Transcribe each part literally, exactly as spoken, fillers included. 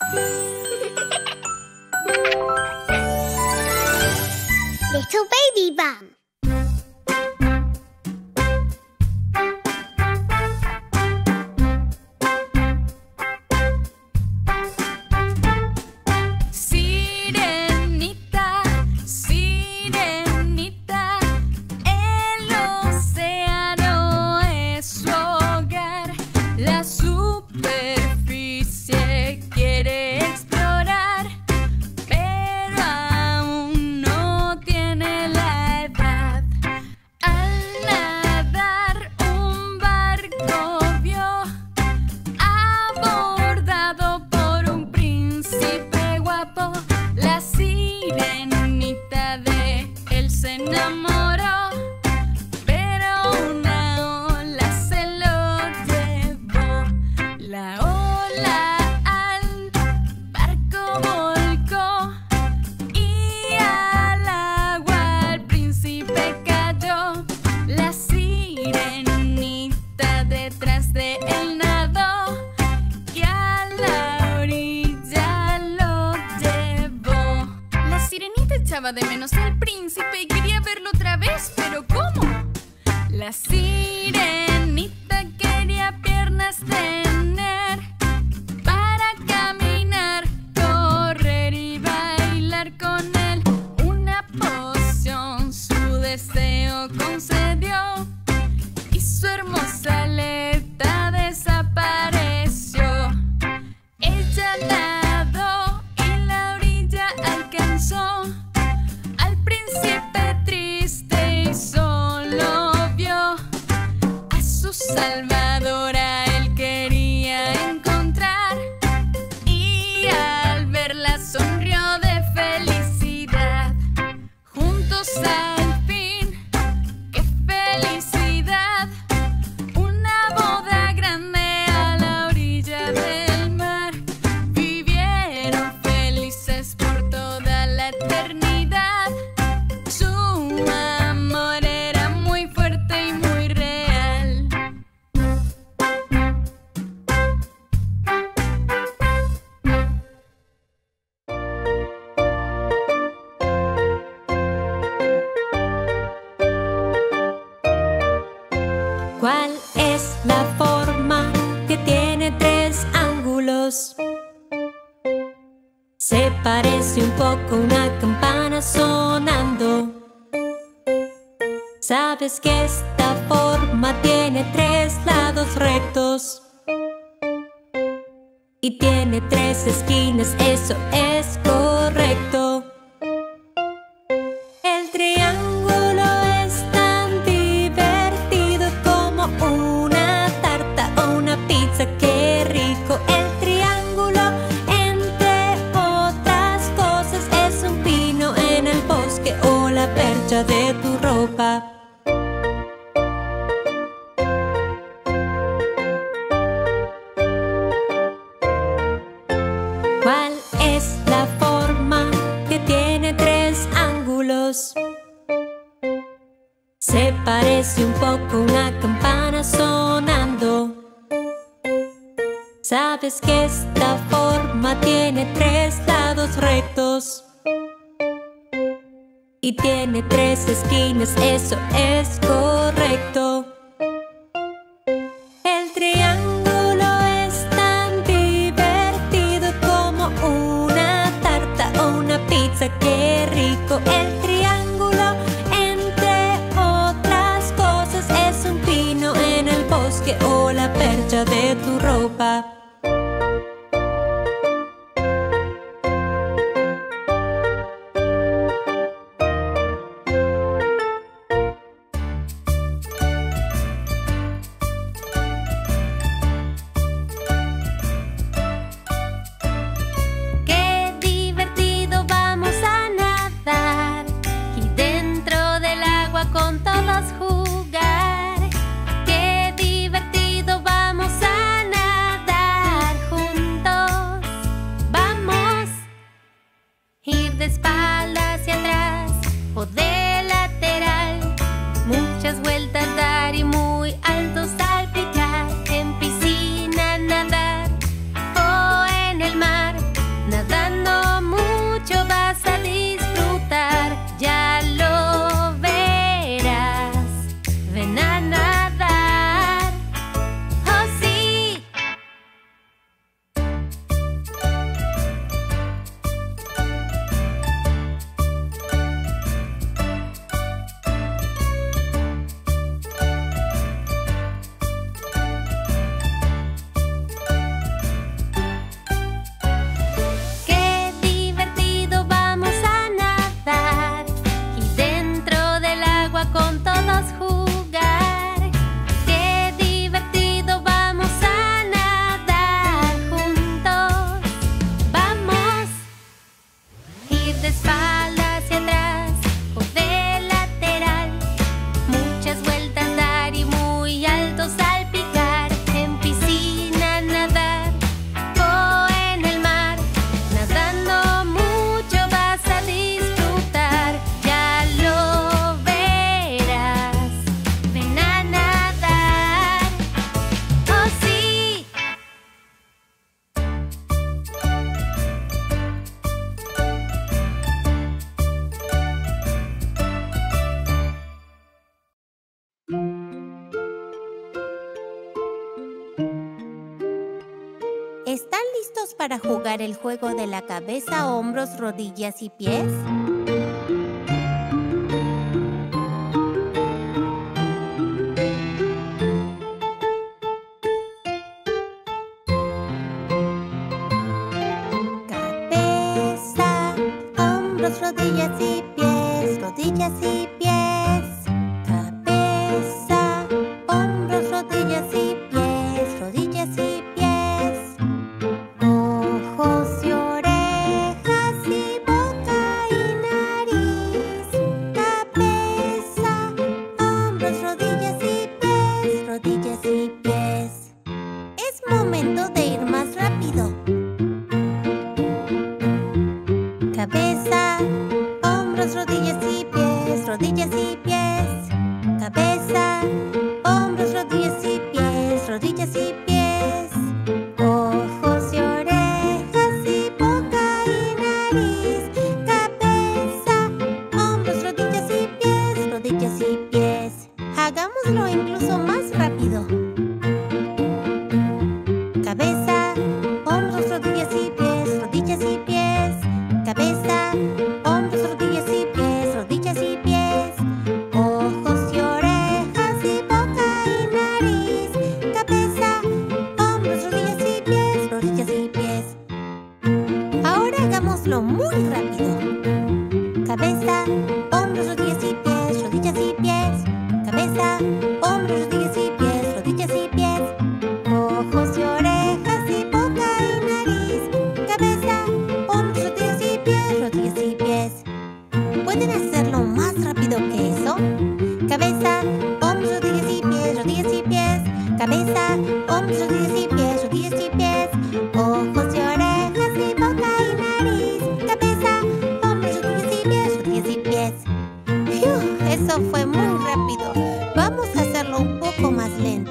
Little baby bum. Sirenita, sirenita, el océano es su hogar. La superficie quiere explorar, pero aún no tiene la edad. Al nadar un barco vio, abordado por un príncipe guapo. La sirenita de él se enamoró, pero una ola se lo llevó. La ola al barco volcó y al agua el príncipe cayó. La sirenita detrás de él nadó y a la orilla lo llevó. La sirenita echaba de menos al príncipe y quería verlo otra vez, pero ¿cómo? La sirenita quería piernas tener para caminar, correr y bailar con él. Una poción su deseo concedió y su hermosa aleta desapareció. Ella nadó y la orilla alcanzó. Al príncipe triste y solo vio a su salvadora, él quería encontrar, y al verla sonrió de felicidad. Juntos al fin, ¡qué felicidad! Una boda grande a la orilla del mar. Vivieron felices por toda la eternidad. Su amor era muy fuerte y muy real. ¿Cuál es la forma que tiene tres ángulos? Se parece un poco a una campana sonando. ¿Sabes que esta forma tiene tres lados rectos? Y tiene tres esquinas, eso es correcto. El triángulo es tan divertido como una tarta o una pizza, qué rico. El triángulo, entre otras cosas, es un pino en el bosque o la percha de tu ropa. ¿Cuál es la forma que tiene tres ángulos? Se parece un poco a una campana sonando. ¿Sabes que esta forma tiene tres lados rectos? Y tiene tres esquinas, eso es correcto. El triángulo es tan divertido como una tarta o una pizza, qué rico. El triángulo, entre otras cosas, es un pino en el bosque o la percha de tu ropa. para jugar el juego de la cabeza, hombros, rodillas y pies? Cabeza, hombros, rodillas y pies, rodillas y pies. Cabeza, hombros, rodillas y pies, rodillas y pies. Ojos y orejas y boca y nariz. Cabeza, hombros, rodillas y pies, rodillas y pies. Es momento de ir más rápido. Cabeza, hombros, rodillas y pies, rodillas y pies. Cabeza, hombros, rodillas y pies, rodillas y pies. Ojos y orejas y boca y nariz. Cabeza, hombros, rodillas y pies, rodillas y pies. Hagámoslo incluso más rápido. Cabeza, hombros, rodillas y pies, rodillas y pies. Cabeza, hombros, rodillas y pies, rodillas y pies. Ojos y orejas y boca y nariz. Cabeza, hombros, rodillas y pies, rodillas y pies. Ahora hagámoslo muy rápido. Cabeza, hombros, rodillas y pies, rodillas y pies. Cabeza, hombros, rodillas y pies, rodillas y pies. Ojos y orejas y boca y nariz. Cabeza, hombros, rodillas y pies, rodillas y pies. ¿Pueden hacerlo más rápido que eso? Cabeza, hombros, rodillas y pies, rodillas y pies. Cabeza, hombros, rodillas y pies, rodillas y pies. Ojos y orejas y boca y nariz. Cabeza, hombros, rodillas y pies, rodillas y pies. ¡Fiu! Eso fue muy rápido. Vamos a hacerlo un poco más lento.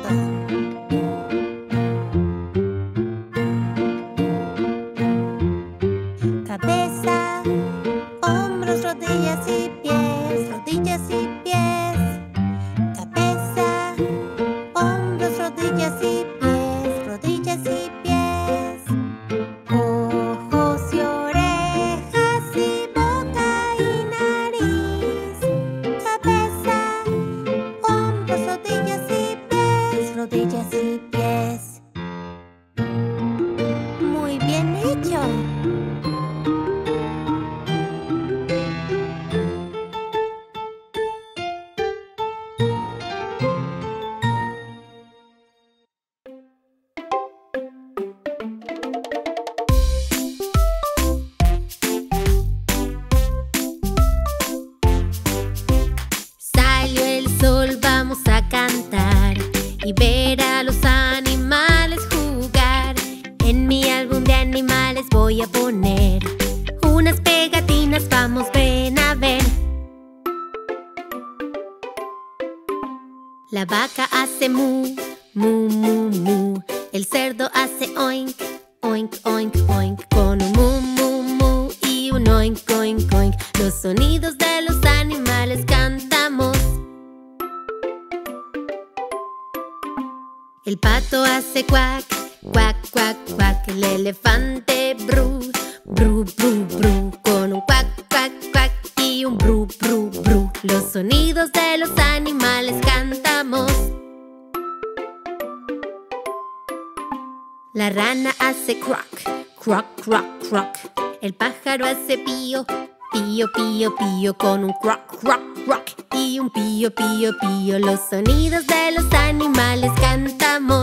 Cabeza, hombros, rodillas y pies, rodillas y pies. Cabeza, hombros, rodillas y pies, rodillas y pies. Ojos y orejas y boca y nariz. Cabeza, hombros, rodillas y pies, rodillas y pies. Muy bien hecho. Salió el sol, vamos a cantar y ver a los animales jugar. En mi álbum de animales voy a poner unas pegatinas, vamos, ven a ver. La vaca hace mu, mu, mu, mu. El cerdo hace oink, oink, oink, oink. Con un mu, mu, mu y un oink, oink, oink. Los sonidos de los animales cantamos. El pato hace cuac, cuac, cuac, cuac. El elefante bru, bru, bru, bru. Con un cuac, cuac, cuac y un bru, bru, bru. Los sonidos de los animales cantamos. La rana hace croc, croc, croc, croc. El pájaro hace pío, pío, pío, pío. Con un croc, croc, croc y un pío, pío, pío. Los sonidos de los animales cantamos.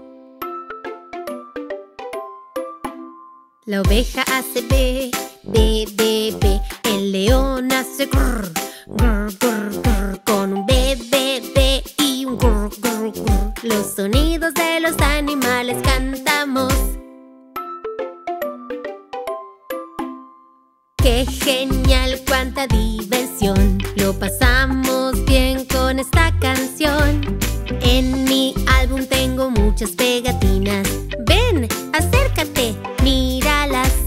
La oveja hace be, be, be, be. El león hace grr, grr, grr, grr. Con un be, be, be y un grr, grr, grr. Los sonidos de los animales cantamos. ¡Qué genial! ¡Cuánta diversión! Lo pasamos bien con esta canción. En mi álbum tengo muchas pegatinas. Ven, acércate, míralas.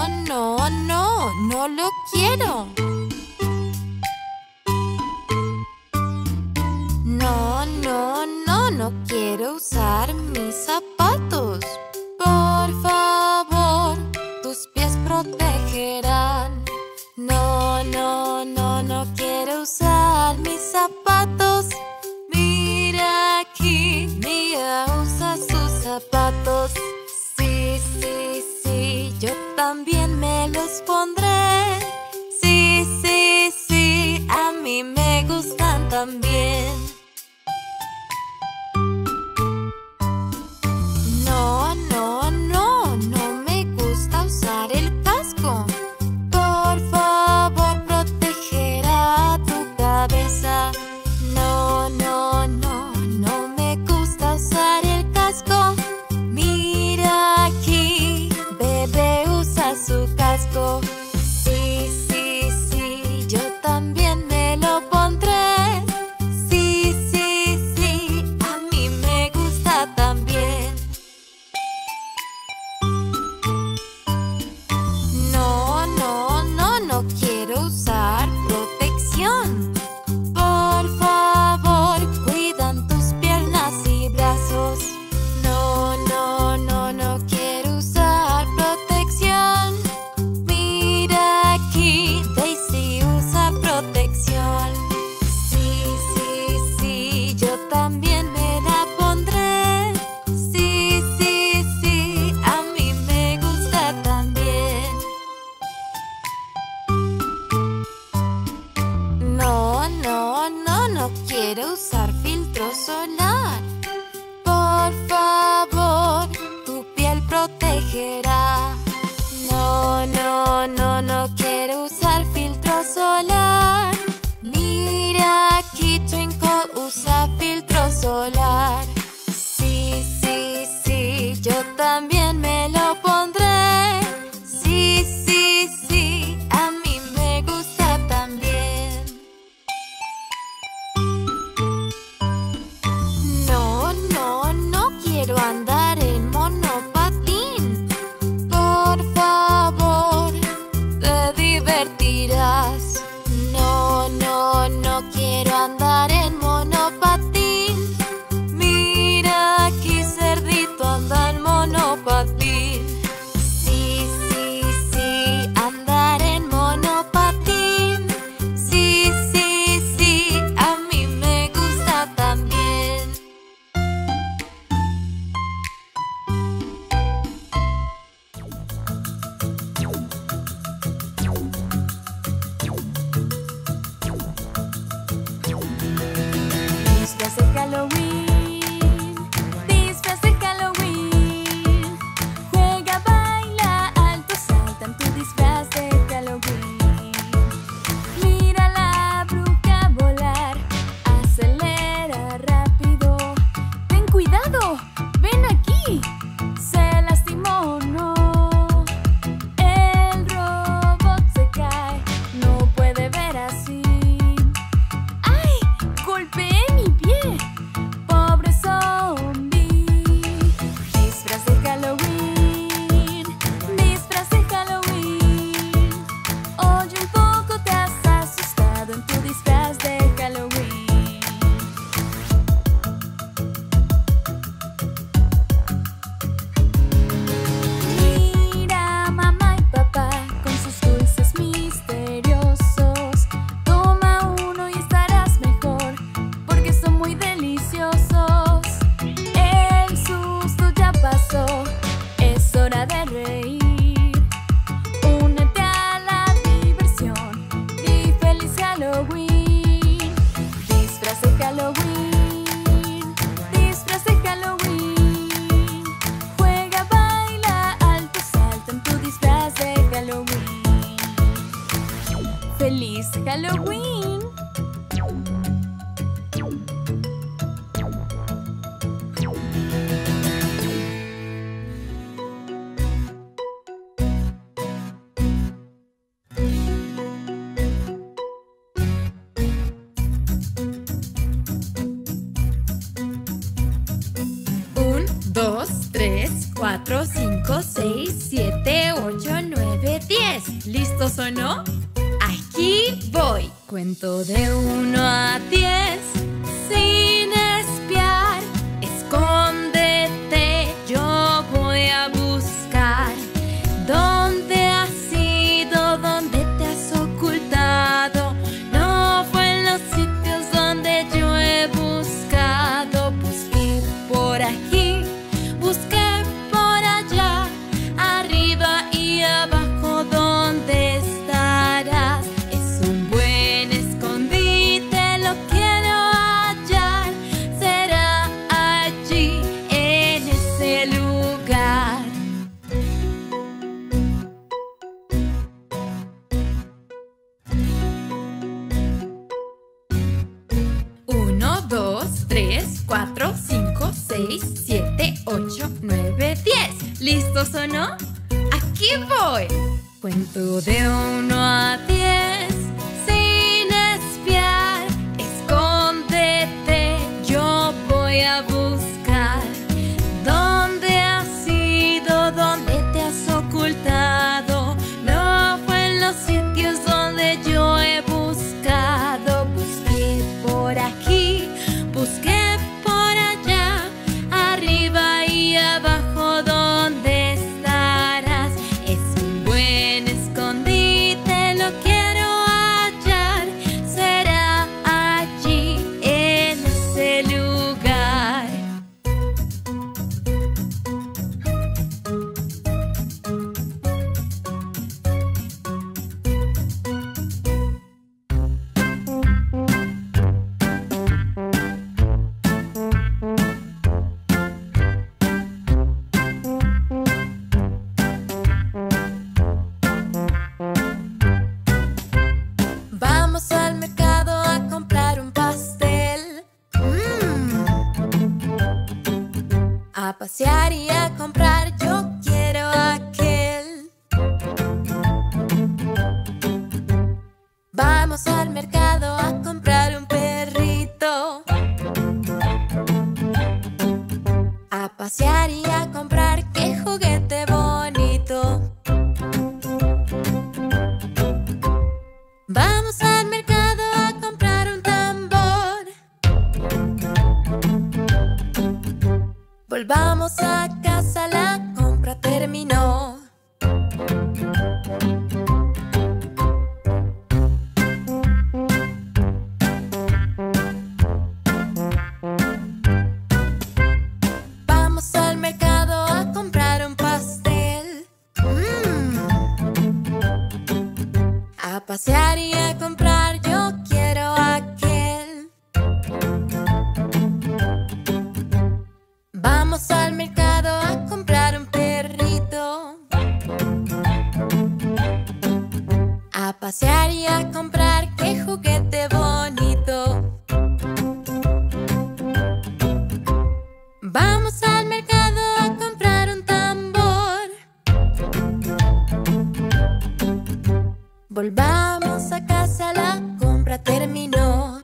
no, no, no lo quiero. No, no, no, no quiero usar mis zapatos. Por favor, tus pies protegerán. No, no, no, no quiero usar mis zapatos. Mira aquí, Mía usa sus zapatos. Sí, sí, sí, yo también me los pondré. Sí, sí, sí, a mí me gustan también. No, no, no, no me gusta usar el casco. Por favor, protegerá tu cabeza. No, no, no, no me gusta usar el casco. Mira aquí, bebé usa su casco. Sí, sí, sí, yo también me lo pondré. Sí, sí, sí, a mí me gusta también. No, no, no, no quiero usar protección. Por favor, cuidan tus piernas y brazos. No, no, no, no quiero usar protección. Mira aquí, Daisy usa protección. Sí, sí, sí, yo también me la pondré. Sí, sí, sí, a mí me gusta también. No, no, no, no quiero usar filtro solar. Por favor, tu piel protegerá. No, no, no, no quiero usar filtro solar. Mira aquí, Twinkle usa filtro solar. Sí, sí, sí, yo también me lo pondré. Sí, sí, sí, a mí me gusta también. No, no, no quiero andar en monopatín. Por favor, te divertirás. No, no, no quiero andar en monopatín. Mira aquí, cerdito anda en monopatín. Sí, sí, sí, andar en monopatín. Sí, sí, sí, a mí me gusta también. Disfraz de Halloween, disfraz de Halloween. Juega, baila, alto, salta en tu disfraz de Halloween. Mira la bruja volar, acelera rápido. Ten cuidado, ven aquí, se lastimó, no. El robot se cae, no puede ver así. ¡Ay! Golpeé mi pie, pobre zombie. Disfraz de Halloween, disfraz de Halloween. Oye, un poco te has asustado en tu disfraz de Halloween. Mira, mamá y papá con sus dulces misteriosos. Toma uno y estarás mejor, porque son muy deliciosos. El susto ya pasó, es hora de reír. Únete a la diversión y feliz Halloween. Disfraz de Halloween, disfraz de Halloween. Juega, baila, alto, salta en tu disfraz de Halloween. ¡Feliz Halloween! Un, dos, tres. tres, cuatro, cinco, seis, siete, ocho, nueve, diez. ¿Listos o no? Aquí voy. Cuento de uno a diez sin espiar. Escóndete, yo voy a buscar. ¿Dónde has ido? ¿Dónde te has ocultado? No fue en los sitios donde yo he buscado. Busqué por aquí, busqué por allá, arriba y abajo, ¿dónde estarás? Es un buen escondite, lo quiero hallar. Será allí, en ese lugar. Uno, dos, tres, cuatro, cinco, seis, siete, ocho, nueve, diez. ¿Listos o no? ¡Aquí voy! Cuento de uno a diez sin espiar. Escóndete, yo voy a buscar. ¿Dónde has ido? ¿Dónde te has ocultado? No fue en los sitios donde yo he buscado. Busqué por aquí, busqué por allá, arriba y abajo, ¿dónde estarás? Es un buen escondite, lo quiero hallar. Será allí, en ese lugar. Vamos al mercado a comprar un pastel. Mm. A pasear y a comprar, yo quiero aquel. Vamos al mercado a comprar un perrito. A pasear y a comprar, qué juguete bonito. Vamos al mercado a comprar un tambor. Volvamos a casa, la compra terminó. Vamos al mercado a comprar un pastel. Mm. A pasear y a comprar, yo quiero aquel. Vamos al mercado a comprar un perrito. A pasear y a comprar, qué juguete bonito. Vamos al mercado a comprar un tambor. Volvamos a casa, la compra terminó.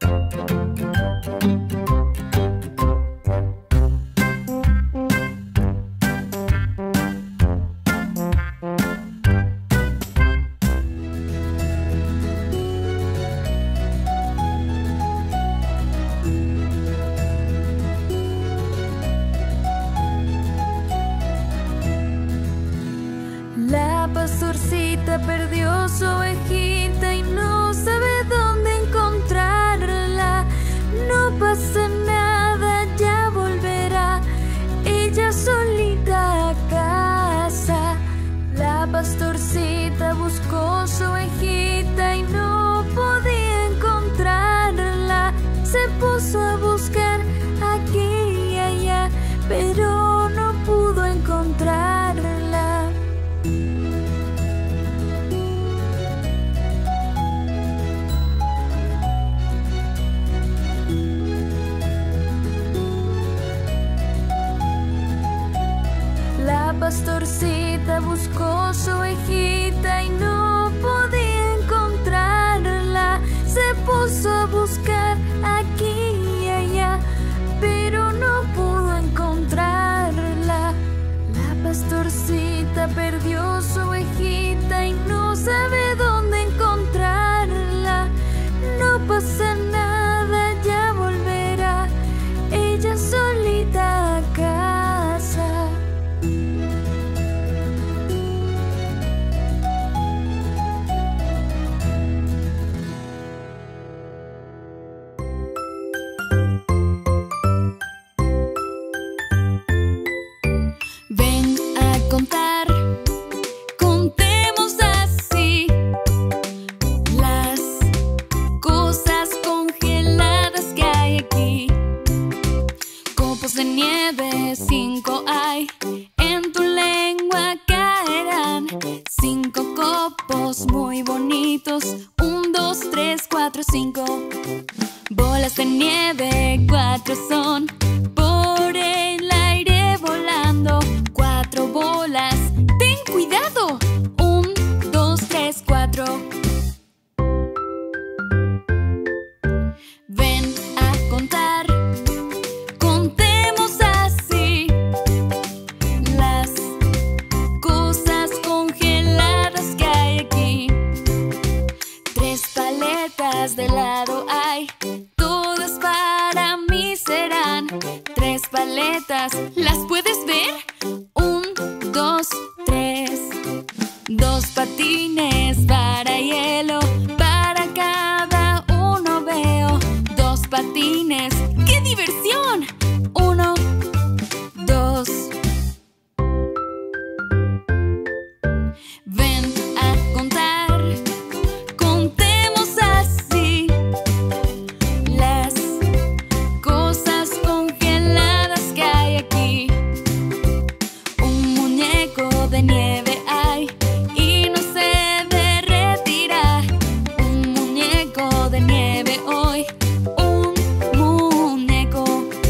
La pastorcita perdió su ovejita y no sabe dónde encontrarla. No pasa nada, ya volverá ella solita a casa. La pastorcita buscó su ovejita y no podía encontrarla. Se puso a buscar aquí y allá, pero no pudo encontrarla. La pastorcita buscó su ovejita y no podía encontrarla. Se puso a buscar aquí y allá, pero no pudo encontrarla. gata perdió su ovejita y no sabe dónde encontrarla. No pasa nada, ya volverá ella solita a casa. Ven a contar, contemos así las cosas congeladas que hay aquí. Copos de nieve, cinco hay, en tu lengua caerán. Cinco copos muy bonitos, un, dos, tres, cuatro, cinco. Bolas de nieve, cuatro son, por el aire volando. Cuatro bolas, ten cuidado, un, dos, tres, cuatro. Ven a contar, contemos así las cosas congeladas que hay aquí. Tres paletas de helado hay, todas para mí serán. Tres paletas, ¿las puedes ver? Un, dos, tres. Dos patines para hielo, para cada uno veo. Dos patines, ¡qué diversión! Uno, dos. Ven a contar, contemos así las cosas congeladas que hay aquí. Un muñeco de nieve hay y no se derretirá. Un muñeco de nieve hoy, un muñeco.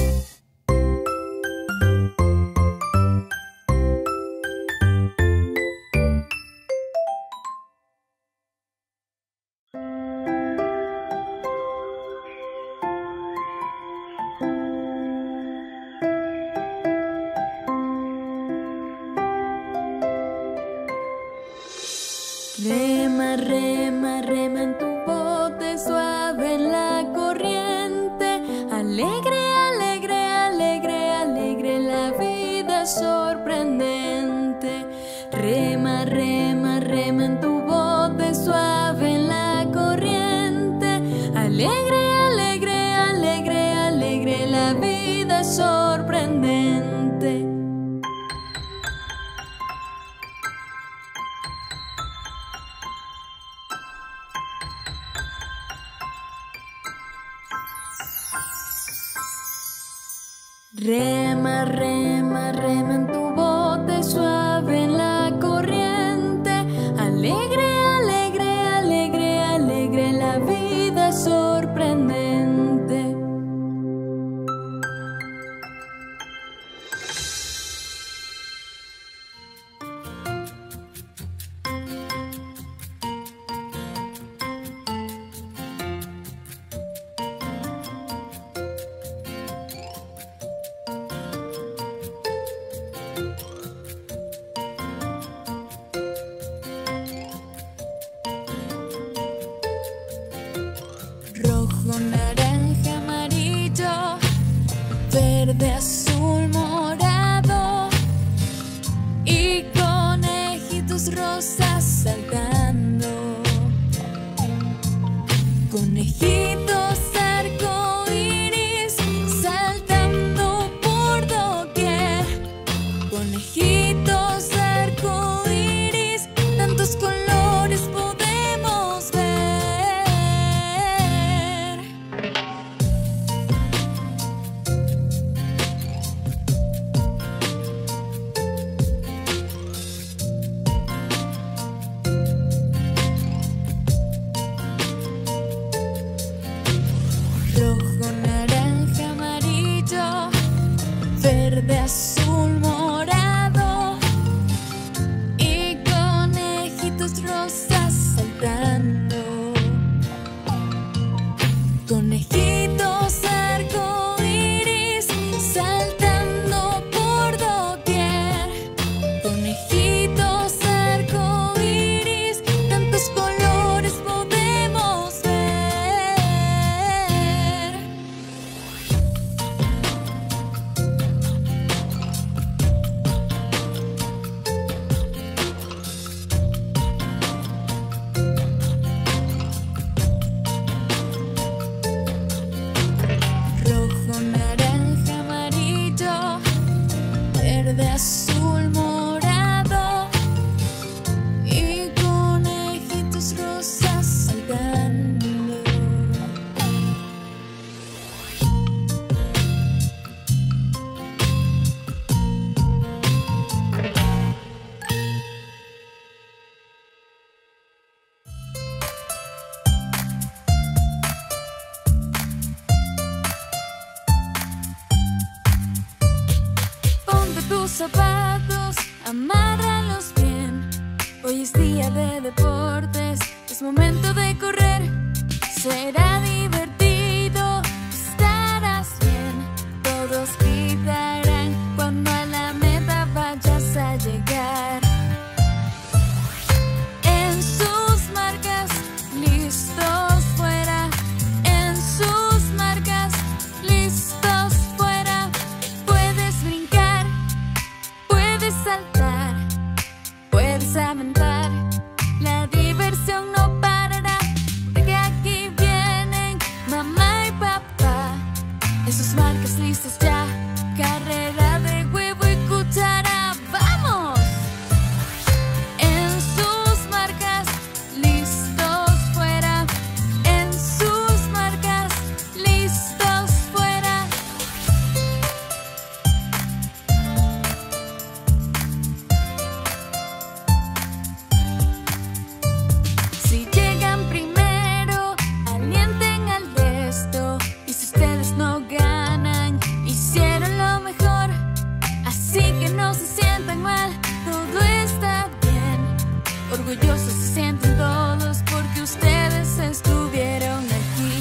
Rema, rema, rema en tu bote suave en la corriente. Alegre, alegre, alegre, alegre, la vida es sorprendente. Rema, rema, rema en tu bote suave en la corriente. Alegre, alegre, alegre, alegre, la vida es sorprendente. Rema, rema, rema en tu bote suave en la corriente. Alegre, alegre, alegre, alegre, la vida es sorprendente. Rojo, naranja, amarillo, verde, azul, morado y conejitos rosas saltando. Conejitos arcoíris saltando por doquier. Conejitos arcoíris, tantos colores podemos ver. Rojo, naranja, amarillo, verde, azul, morado azul morado y conejitos rosas saltando. Ponte tus zapatos, amárralos bien. Hoy es día de deportes, es momento de correr. Será divertido, estarás bien. Todos gritarán cuando a la meta vayas a llegar. En sus marcas, listos fuera. En sus marcas, listos fuera. Puedes brincar, puedes saltar, puedes aventar. La diversión no parará, porque aquí vienen mamá y papá. En sus marcas listos ya, carrera de huevo y cuchara. ¡Vamos! En sus marcas, listos fuera. En sus marcas, listos fuera. Si llegan primero, alienten al resto. Y si ustedes no ganan, hicieron lo mejor. Así que no se sientan mal, todo está bien. Orgullosos se sienten todos porque ustedes estuvieron aquí.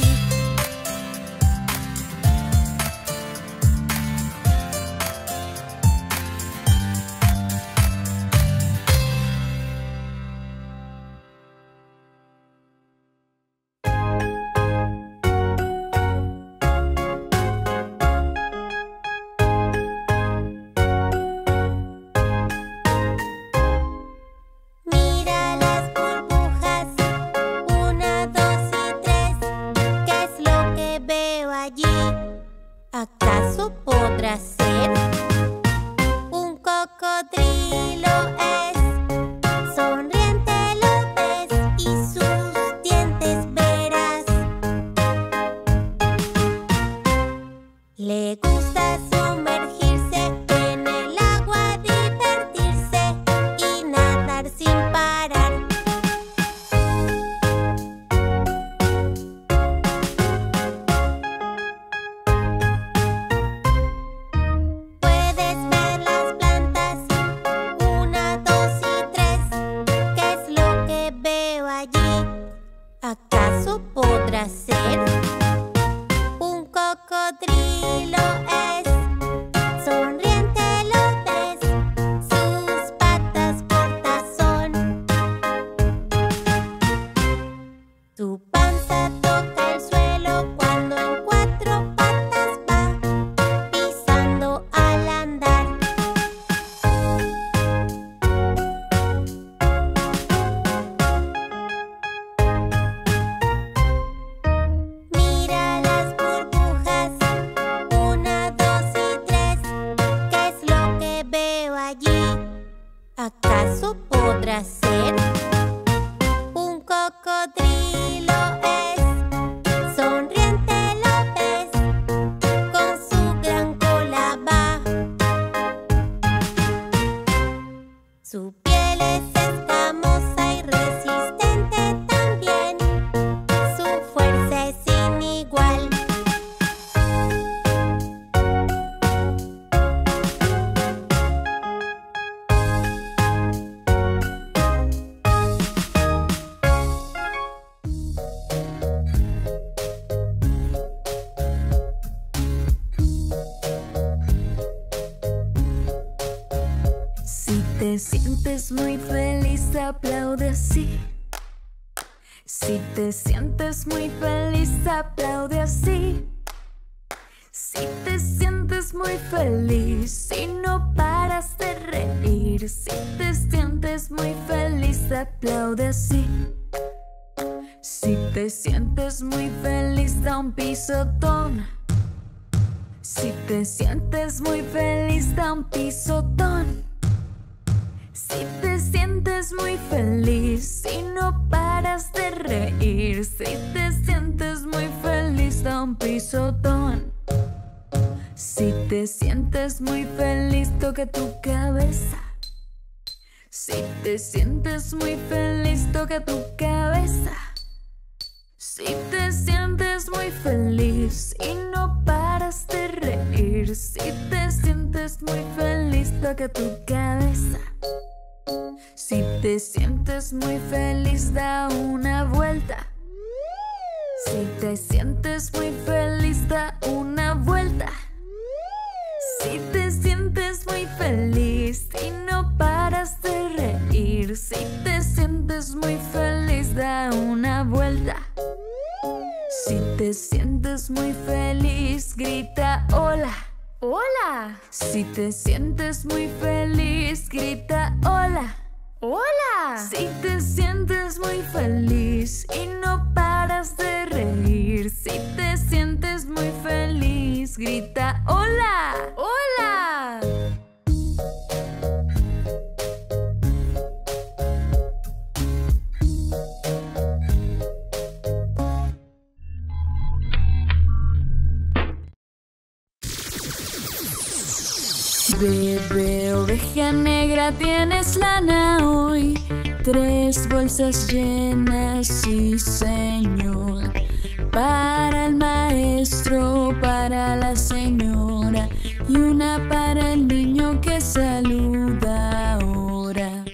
Mira las burbujas, una, dos y tres. ¿Qué es lo que veo allí? ¿Acaso podrá ser un cocodrilo? Es sonriente, lo ves, y sus dientes verás. Le gusta sumergirse en el agua, divertirse y nadar sin parar. Puedes ver las plantas, una, dos y tres. ¿Qué es lo que veo allí? ¿Acaso podrá ser un cocodrilo? Es sonriente, lo ves, sus patas cortas son. Su panza toca el suelo cuando en cuatro patas va, pisando al andar. Mira las burbujas, una, dos y tres. ¿Qué es lo que veo allí? ¿Acaso podrá ser un cocodrilo? Es sonriente, lo ves, con su gran cola va. Su piel es escamosa y resistente también. Su fuerza es sin igual. Si te sientes muy feliz, aplaude así. Si te sientes muy feliz, aplaude así. Si te sientes muy feliz y no paras de reír. Si te sientes muy feliz, aplaude así. Si te sientes muy feliz, da un pisotón. Si te sientes muy feliz, da un pisotón. Si te sientes muy feliz y no paras de reír, si te sientes muy feliz, da un pisotón. Si te sientes muy feliz, toca tu cabeza. Si te sientes muy feliz, toca tu cabeza. Si te sientes muy feliz y no paras de reír, si te sientes muy feliz, toca tu cabeza. Si te sientes muy feliz, da una vuelta. Si te sientes muy feliz, da una vuelta. Si te sientes muy feliz y no paras de reír, si te sientes muy feliz, da una vuelta. Si te sientes muy feliz, grita hola. ¡Hola! Si te sientes muy feliz, grita hola. ¡Hola! Si te sientes muy feliz y no paras de reír, si te sientes muy feliz, grita hola. ¡Hola! Bebé oveja negra, tienes lana hoy. Tres bolsas llenas, sí señor. Para el maestro, para la señora y una para el niño que saluda ahora.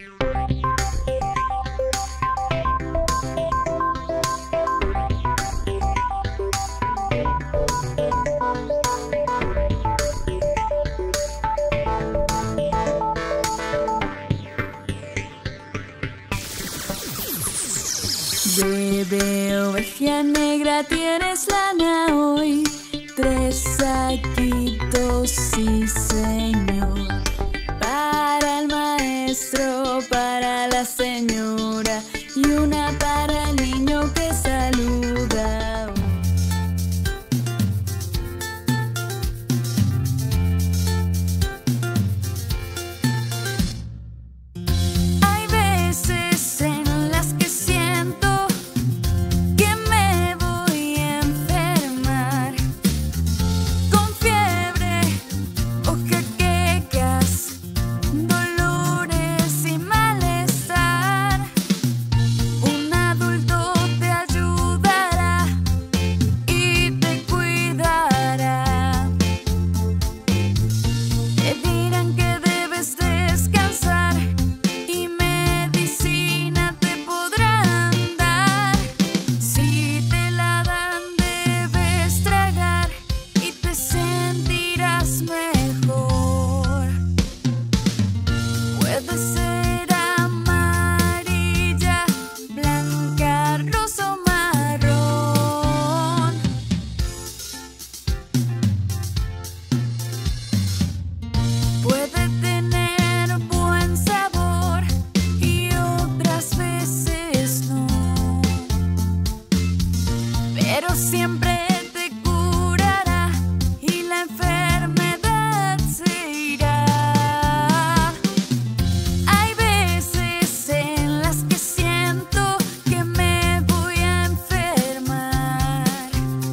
Bebé oveja negra, tienes lana hoy. Tres saquitos, sí señor. Para el maestro, para la señora y una para el niño que saluda. Hay veces en las que siento que me voy a enfermar, con fiebre o jaquecas, dolores y malestar. Un adulto te ayudará y te cuidará. Te dirán que debes descansar y medicina te podrán dar. Si te la dan, debes tragar y te sentirás mejor. Puede ser amarilla, blanca, rosa o marrón. Puede tener buen sabor y otras veces no, pero siempre te curará y la enfermedad se irá. Hay veces en las que siento que me voy a enfermar,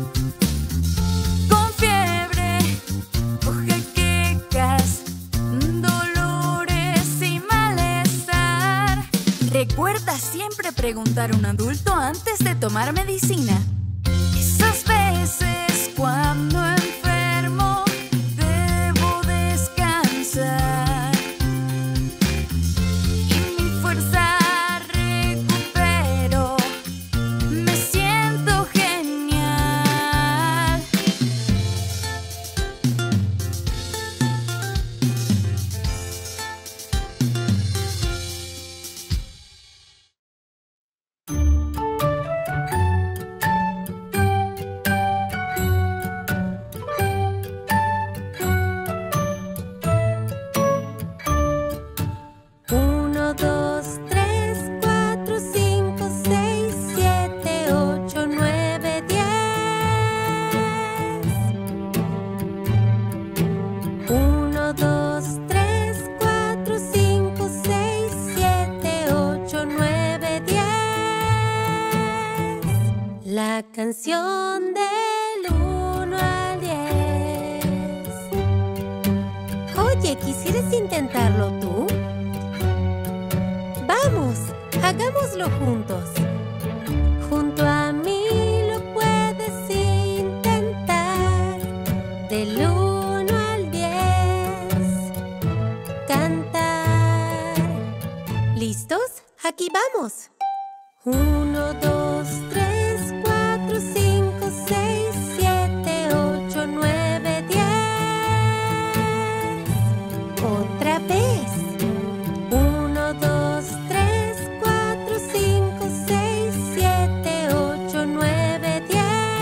con fiebre o jaquecas, dolores y malestar. Recuerda siempre preguntar a un adulto antes de tomar medicina. Esas veces cuando enfermo debo descansar y mi fuerza recupero. Me siento genial. canción del uno al diez. Oye, ¿quisieras intentarlo tú? Vamos, hagámoslo juntos. Junto a mí lo puedes intentar. Del uno al diez, cantar. ¿Listos? Aquí vamos. Uno, dos, tres, cuatro, cinco, seis, siete, ocho, nueve, diez. Otra vez. Uno, dos, tres, cuatro, cinco, seis, siete, ocho, nueve, diez.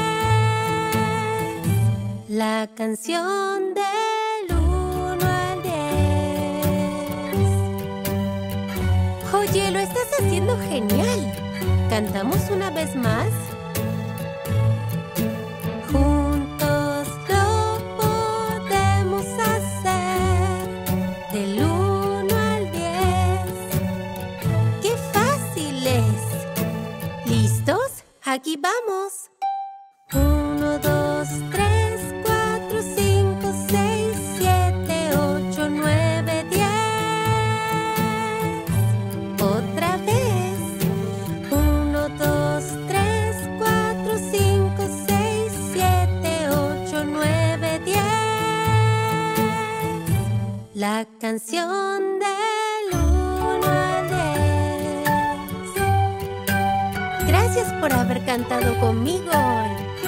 La canción del uno al diez. Oye, lo estás haciendo genial. ¿Cantamos una vez más? Juntos lo podemos hacer. Del uno al diez. ¡Qué fácil es! ¿Listos? Aquí vamos. Uno, dos, tres, cuatro, cinco, seis, siete, ocho, nueve, diez. Otra vez. Uno, dos, tres, cuatro, cinco, seis, siete, ocho, nueve, diez. La canción del uno al diez. Gracias por haber cantado conmigo hoy.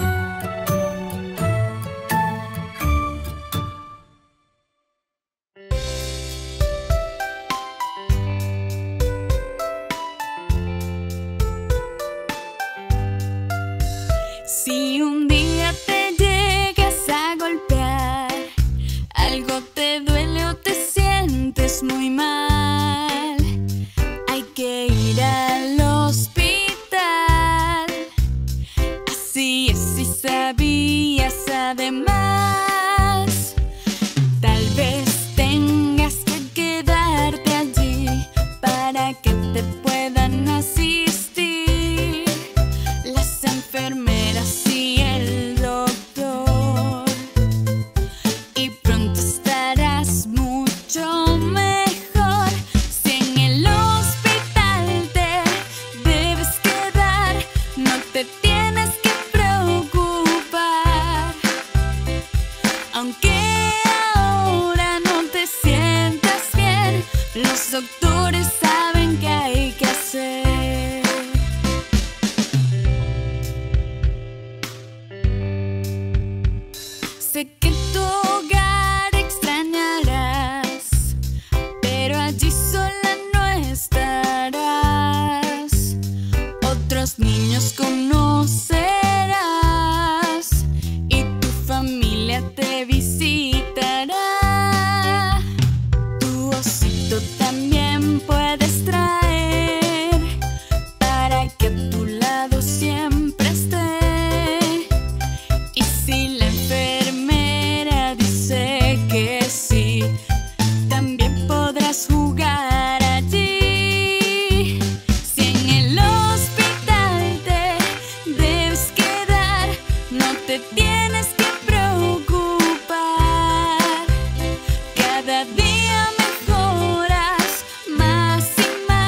Si un día te llegas a golpear, algo te duele o te sientes muy mal, hay que ir al hospital. Así es, si sabías además. Tal vez tengas que quedarte allí para que te puedan asistir las enfermeras y el doctor. Y pronto estarás mucho mejor. Si en el hospital te debes quedar, no te tienes que preocupar. Aunque ahora no te sientas bien, los doctores saben qué hay que hacer. Sé que tu hogar extrañarás, pero allí sola no estarás. Otros niños conocerás y tu familia te visitará. Tu osito también puedes traer para que a tu lado siempre esté. Y si la enfermera dice que sí, también podrás jugar allí. Si en el hospital te debes quedar, no te tienes que preocupar. Cada día mejoras más y más.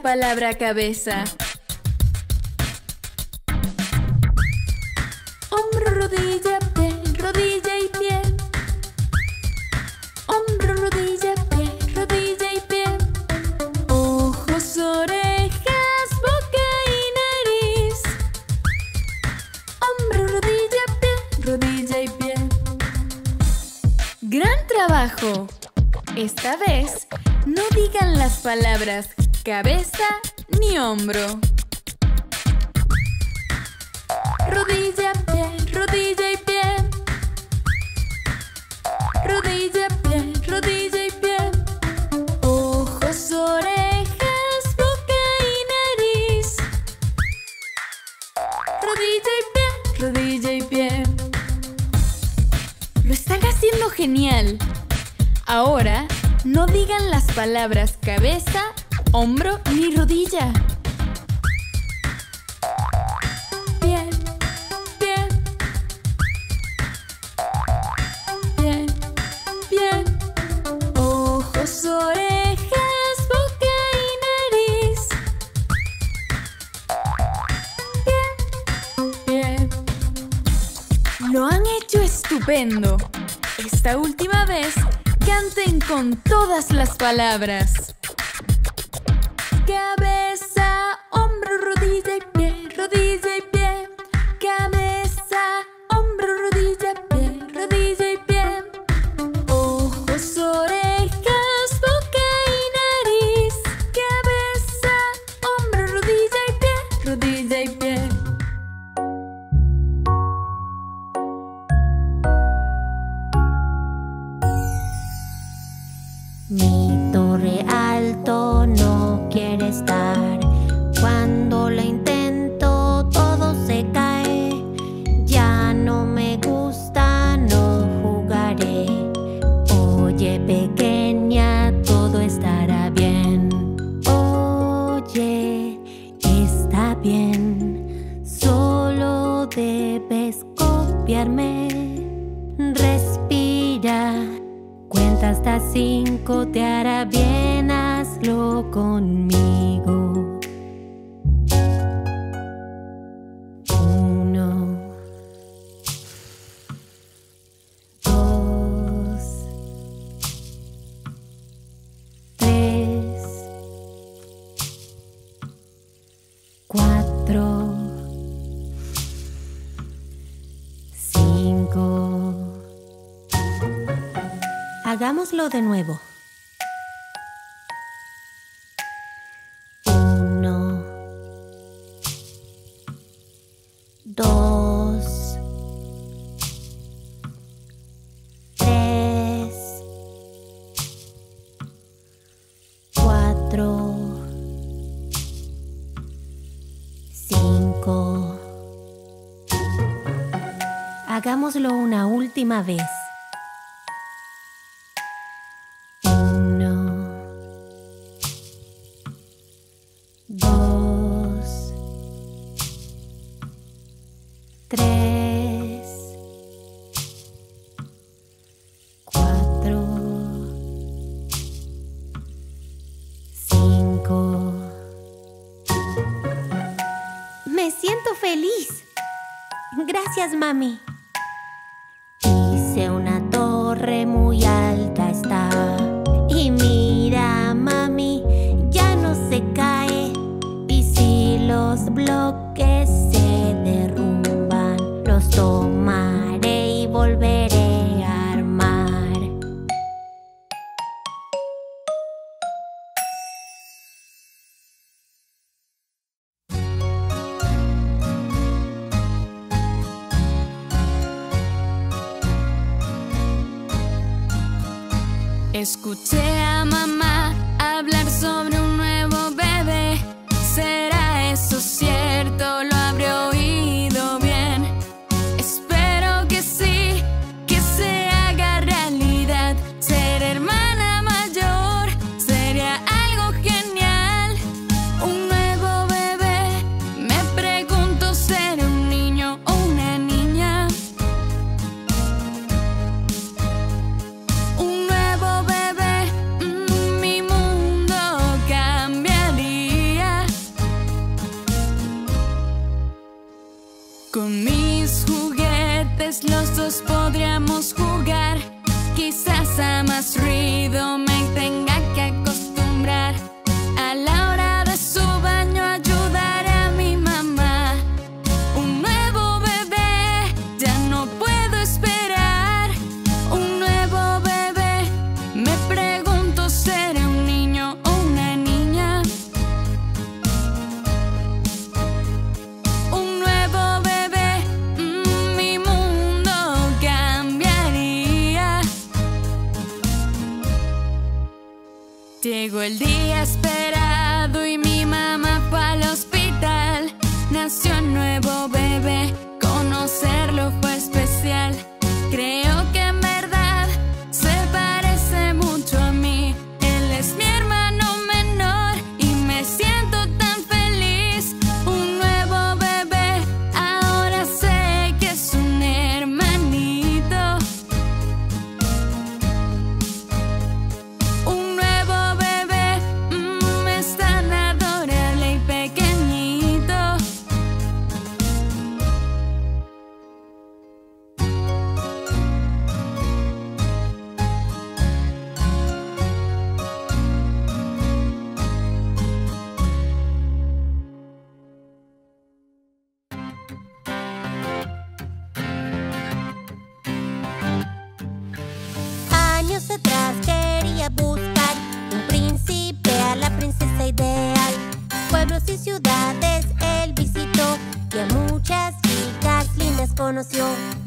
palabra cabeza. Hombro, rodilla, pie, rodilla y pie. Hombro, rodilla, pie, rodilla y pie. Ojos, orejas, boca y nariz. Hombro, rodilla, pie, rodilla y pie. ¡Gran trabajo! Esta vez, no digan las palabras cabeza ni hombro. Rodilla, pie, rodilla y pie. Rodilla, pie, rodilla y pie. Ojos, orejas, boca y nariz. Rodilla y pie, rodilla y pie. Lo están haciendo genial. Ahora, no digan las palabras cabeza, hombro ni rodilla. Pie, pie. Pie, pie. Ojos, orejas, boca y nariz. Pie, pie. Lo han hecho estupendo. Esta última vez, canten con todas las palabras. Cabeza, hombro, rodilla y pie, rodilla y pie. Cabeza, hombro, rodilla, pie, rodilla y pie. Ojos, orejas, boca y nariz. Cabeza, hombro, rodilla y pie, rodilla y pie. Mi torre alto no quiere estar. Cuando la intento todo se cae. Ya no me gusta, no jugaré. Oye, pequeña, todo estará bien. Oye, está bien. Solo debes copiarme. Respira. Cuenta hasta cinco, te hará bien, hazlo conmigo. Uno, dos, tres, cuatro, cinco. Hagámoslo de nuevo. Uno, dos, tres, cuatro, cinco. Hagámoslo una última vez. Dos, tres, cuatro, cinco. Me siento feliz. Gracias, mami. Hice una torre muy alta está. Y mira, mami, ya no se cae. Y si los bloques se derrumban, los tomaré y volveré a armar. Escuché a mamá hablar sobre un nuevo bebé. ¿Será eso cierto? ¿Lo habré oído bien? Espero que sí, que se haga realidad. Ser hermana mayor sería algo genial. Un nuevo bebé, me pregunto, ¿será un niño o una niña? Un nuevo bebé, mmm, mi Con mis juguetes los dos podríamos jugar. Quizás a más ruido me tenga que acostumbrar. A la hora de su baño ayudaré a mi mamá. Un nuevo bebé, ya no puedo esperar. Un nuevo bebé, me pregunto, ¿será un niño o una niña? Un nuevo bebé, mm, mi mundo cambiaría. Llegó el día esperado y mi mamá fue al hospital. Nació un nuevo bebé, conocerlo fue especial. Creo que en verdad se parece mucho a mí. Él es mi hermano menor y me siento tan feliz. Un nuevo bebé, ahora sé que es un hermanito. Un nuevo bebé, mm, es tan adorable y pequeñito. Años atrás quería buscar un príncipe a la princesa ideal. Pueblos y ciudades él visitó y a muchas chicas lindas conoció.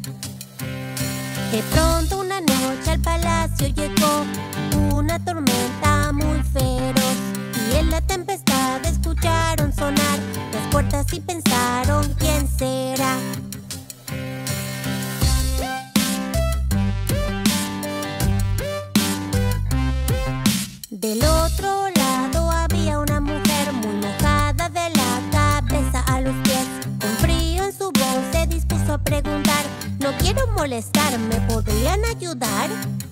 De pronto una noche al palacio llegó una tormenta muy feroz, y en la tempestad escucharon sonar las puertas y pensaron, ¿quién será? Del otro lado había una mujer muy mojada de la cabeza a los pies. Con frío en su voz se dispuso a preguntar, no quiero molestar, ¿me podrían ayudar?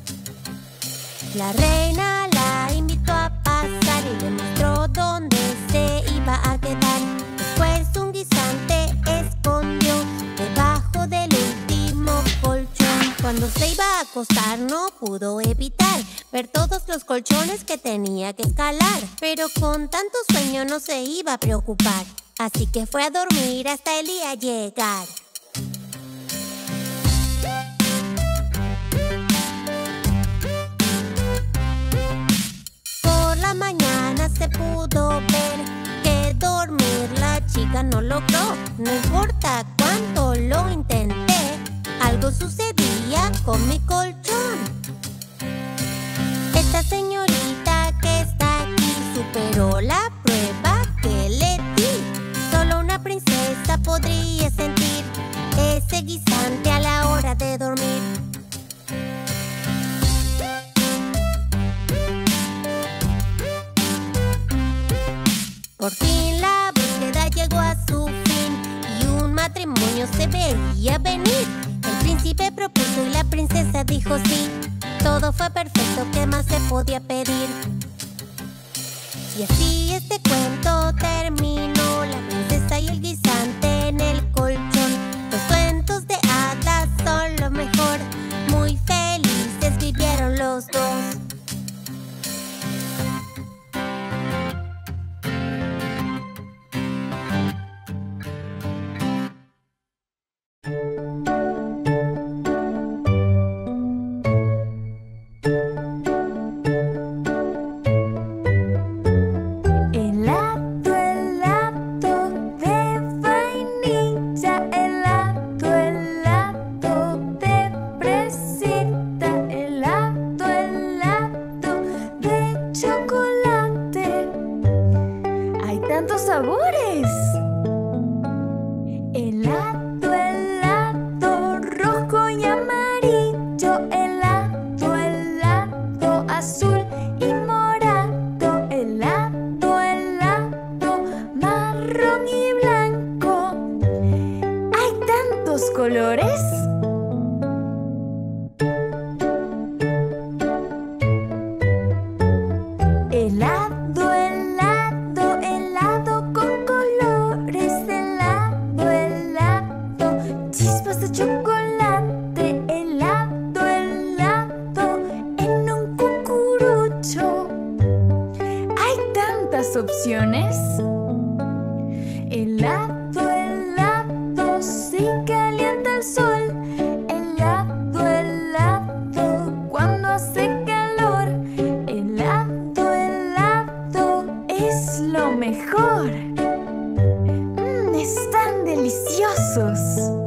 La reina la invitó a pasar y le mostró dónde se iba a quedar. Después un guisante escondió debajo del último colchón. Cuando se iba a acostar no pudo evitar ver todos los colchones que tenía que escalar. Pero con tanto sueño no se iba a preocupar, así que fue a dormir hasta el día llegar. Por la mañana se pudo ver que dormir la chica no logró. No importa cuánto lo intenté, algo sucedía con mi colchón. Esta señorita que está aquí superó la prueba que le di. Solo una princesa podría sentir ese guisante a la hora de dormir. Por fin la búsqueda llegó a su fin y un matrimonio se veía venir. El príncipe propuso y la princesa dijo sí. Todo fue perfecto, ¿qué más se podía pedir? Y así este cuento terminó. La princesa y el guisante en el colchón. Los cuentos de hadas son lo mejor. Muy felices vivieron los dos. Helado, helado con colores, helado, helado preciosos.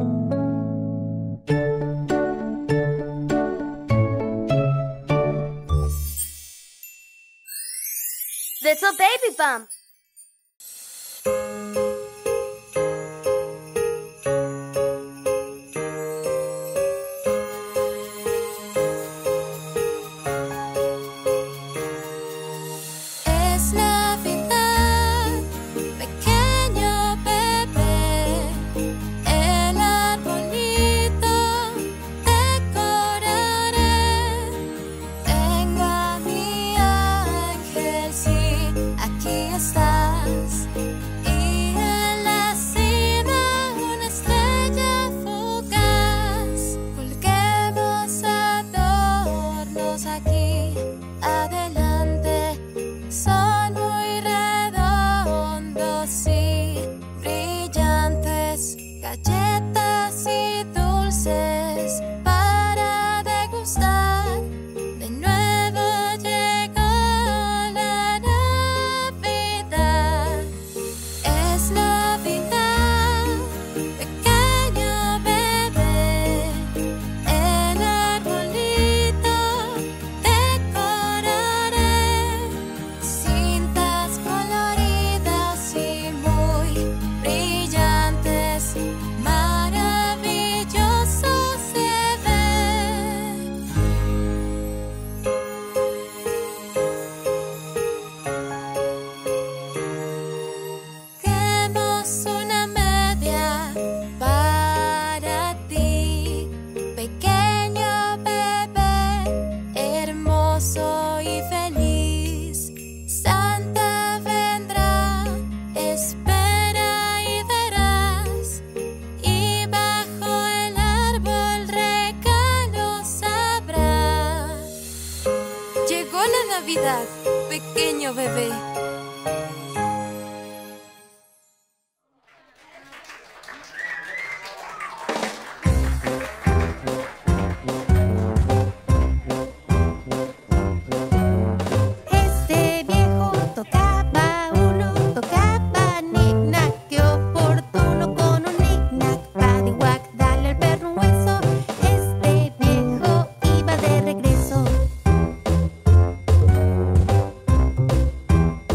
Little baby bump. Es Navidad, pequeño bebé, el arbolito decoraré. Tengo a mi ángel, sí, aquí estás. Y en la cima una estrella fugaz. Colguemos adornos aquí, adelante. Son muy redondos y brillantes, galletas y dulces para degustar. De nuevo llegó la Navidad. Es Navidad, pequeño bebé, el arbolito decoraré. Cintas coloridas y muy brillantes, maravilloso se ve. Queremos una media para ti, pequeño bebé, hermoso y feliz. Santa vendrá, espera y verás. Y bajo el árbol regalos habrá. Llegó la Navidad, pequeño bebé. Este viejo tocaba uno, tocaba knick-knack, qué oportuno con un knick-knack. Paddywhack, dale al perro un hueso. Este viejo iba de regreso.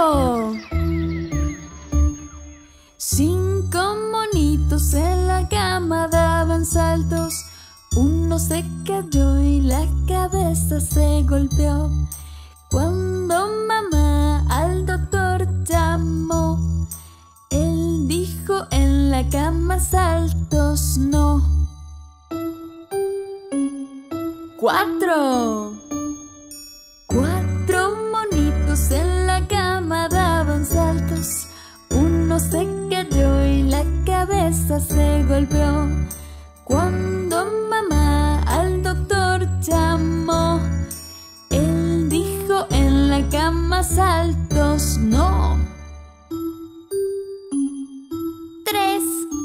Cinco. Cinco monitos en la cama daban saltos. Uno se cayó y la cabeza se golpeó. Cuando mamá al doctor llamó, él dijo en la cama saltos no. Cuatro. Cuatro monitos en la cama daban saltos. Uno se cayó y la cabeza se golpeó. Cuando mamá al doctor llamó, él dijo en la cama saltos no. Tres.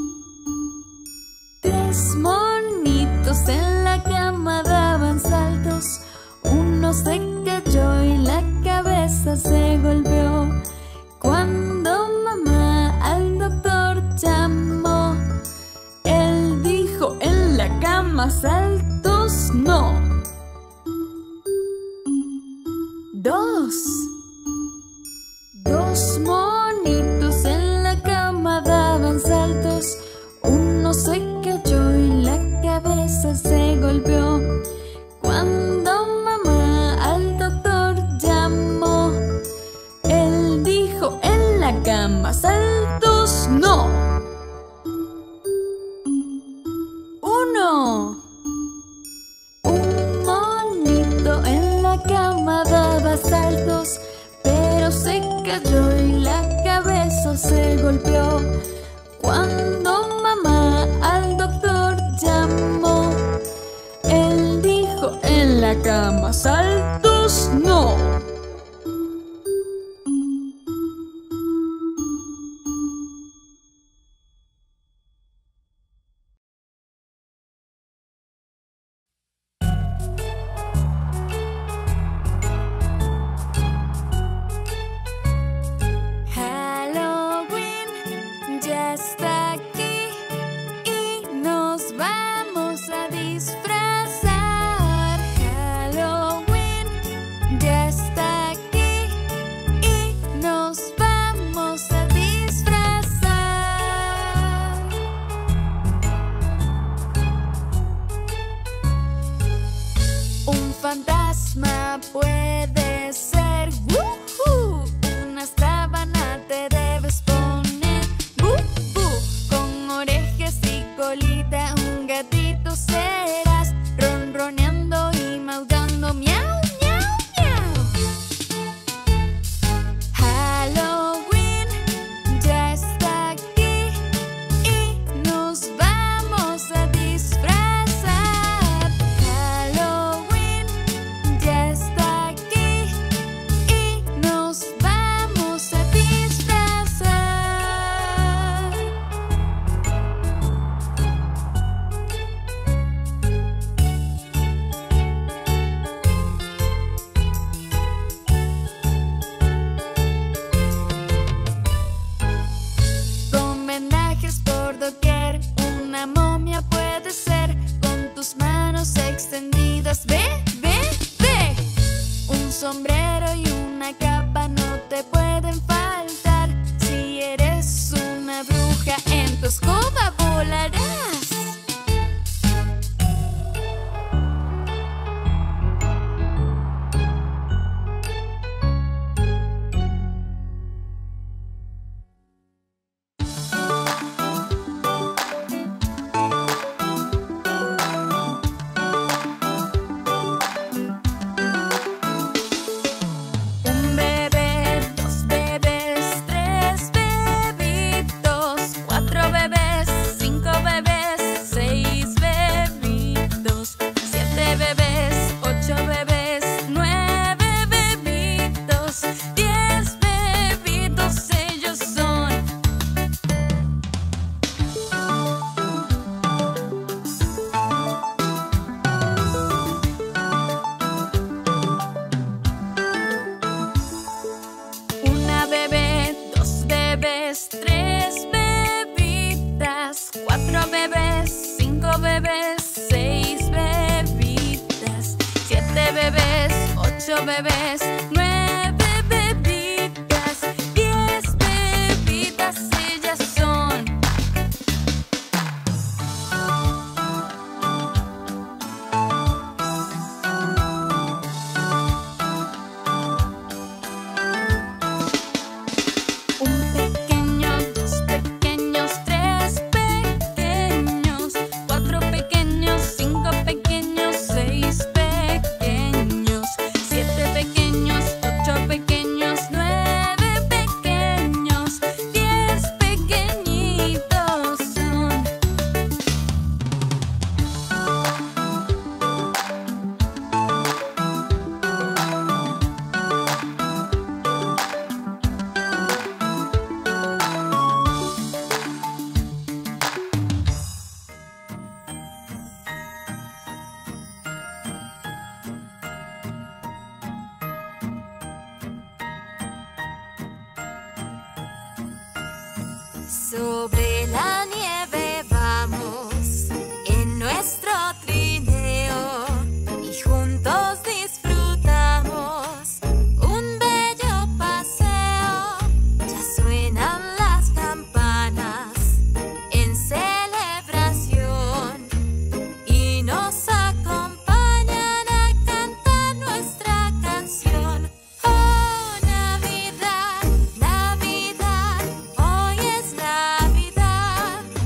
Tres monitos en la cama daban saltos. Uno se cayó y la cabeza se golpeó. Cuando mamá al doctor llamó, él dijo en la cama saltos no. Dos. Dos monitos en la cama daban saltos. Uno se cayó y la cabeza se golpeó. Cuando mamá al doctor llamó, él dijo en la cama saltos no. Uno. Un monito en la cama daba saltos, pero se cayó y la cabeza se golpeó. Cuando mamá al doctor llamó, él dijo en la cama saltos no. Fantasma puede ser ¡woohoo! Una sábana te debes poner ¡woohoo! Con orejas y colita un gatito serás, ronroneando y maullando miau, miau, miau. Halloween ya está aquí y nos vamos a disfrazar. Ya está aquí y nos vamos a disfrazar. Con vendajes por doquier, una momia puede ser, con tus manos extendidas. Ve, ve, ve. Un sombrero y una capa no te pueden faltar. Si eres una bruja, en tu escoba volarás. Un bebé, dos bebés, tres bebitos, cuatro bebés, cinco bebés, seis bebitos, siete bebés, ocho bebés, nueve bebitos, diez bebitos, ellos son. Una bebé, dos bebés, tres bebitas, cuatro bebés, cinco bebés, seis bebitas, siete bebés, ocho bebés, nueve bebitas, Sobre la nieve vamos en nuestro trineo y juntos disfrutamos un bello paseo. Ya suenan las campanas en celebración y nos acompañan a cantar nuestra canción. Oh, Navidad, Navidad, hoy es Navidad.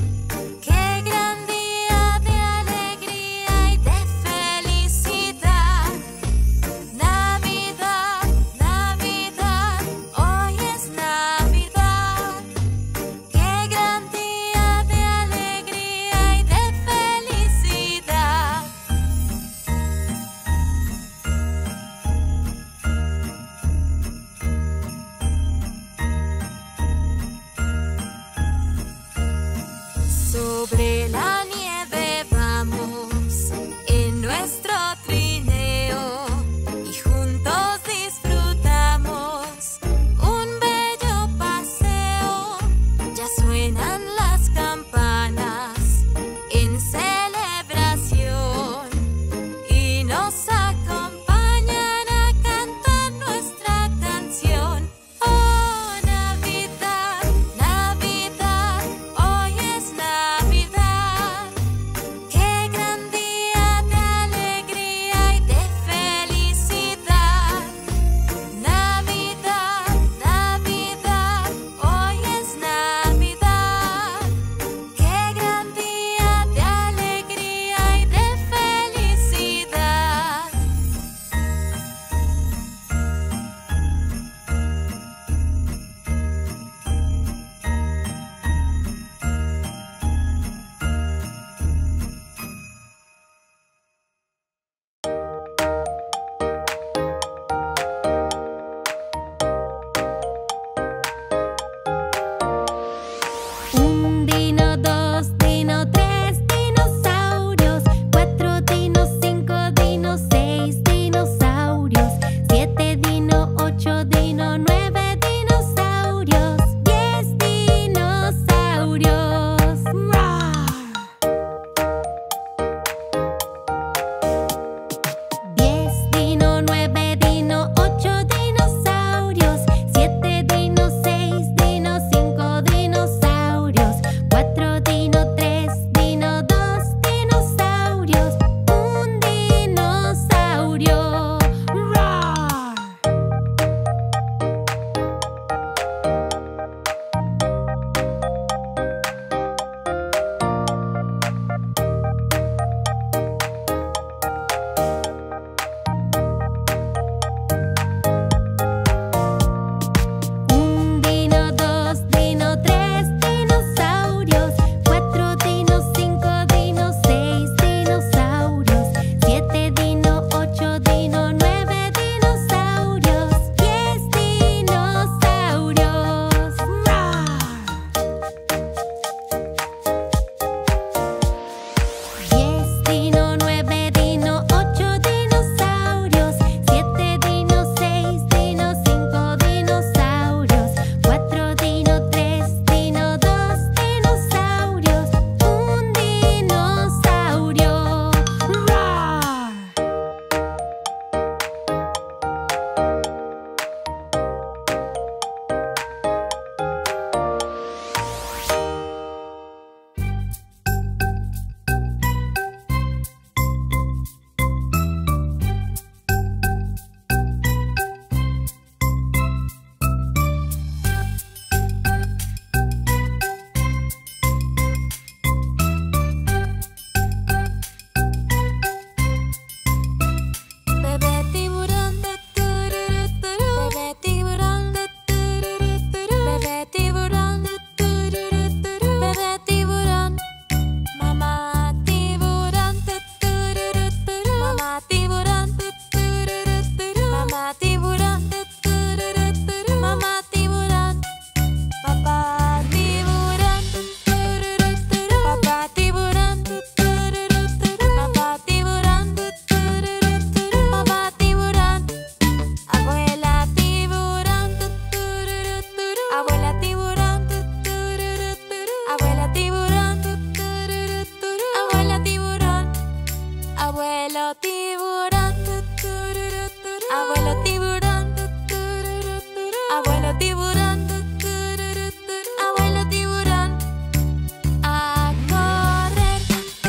Abuelo tiburón, abuelo tiburón, abuelo tiburón, abuelo tiburón. A correr,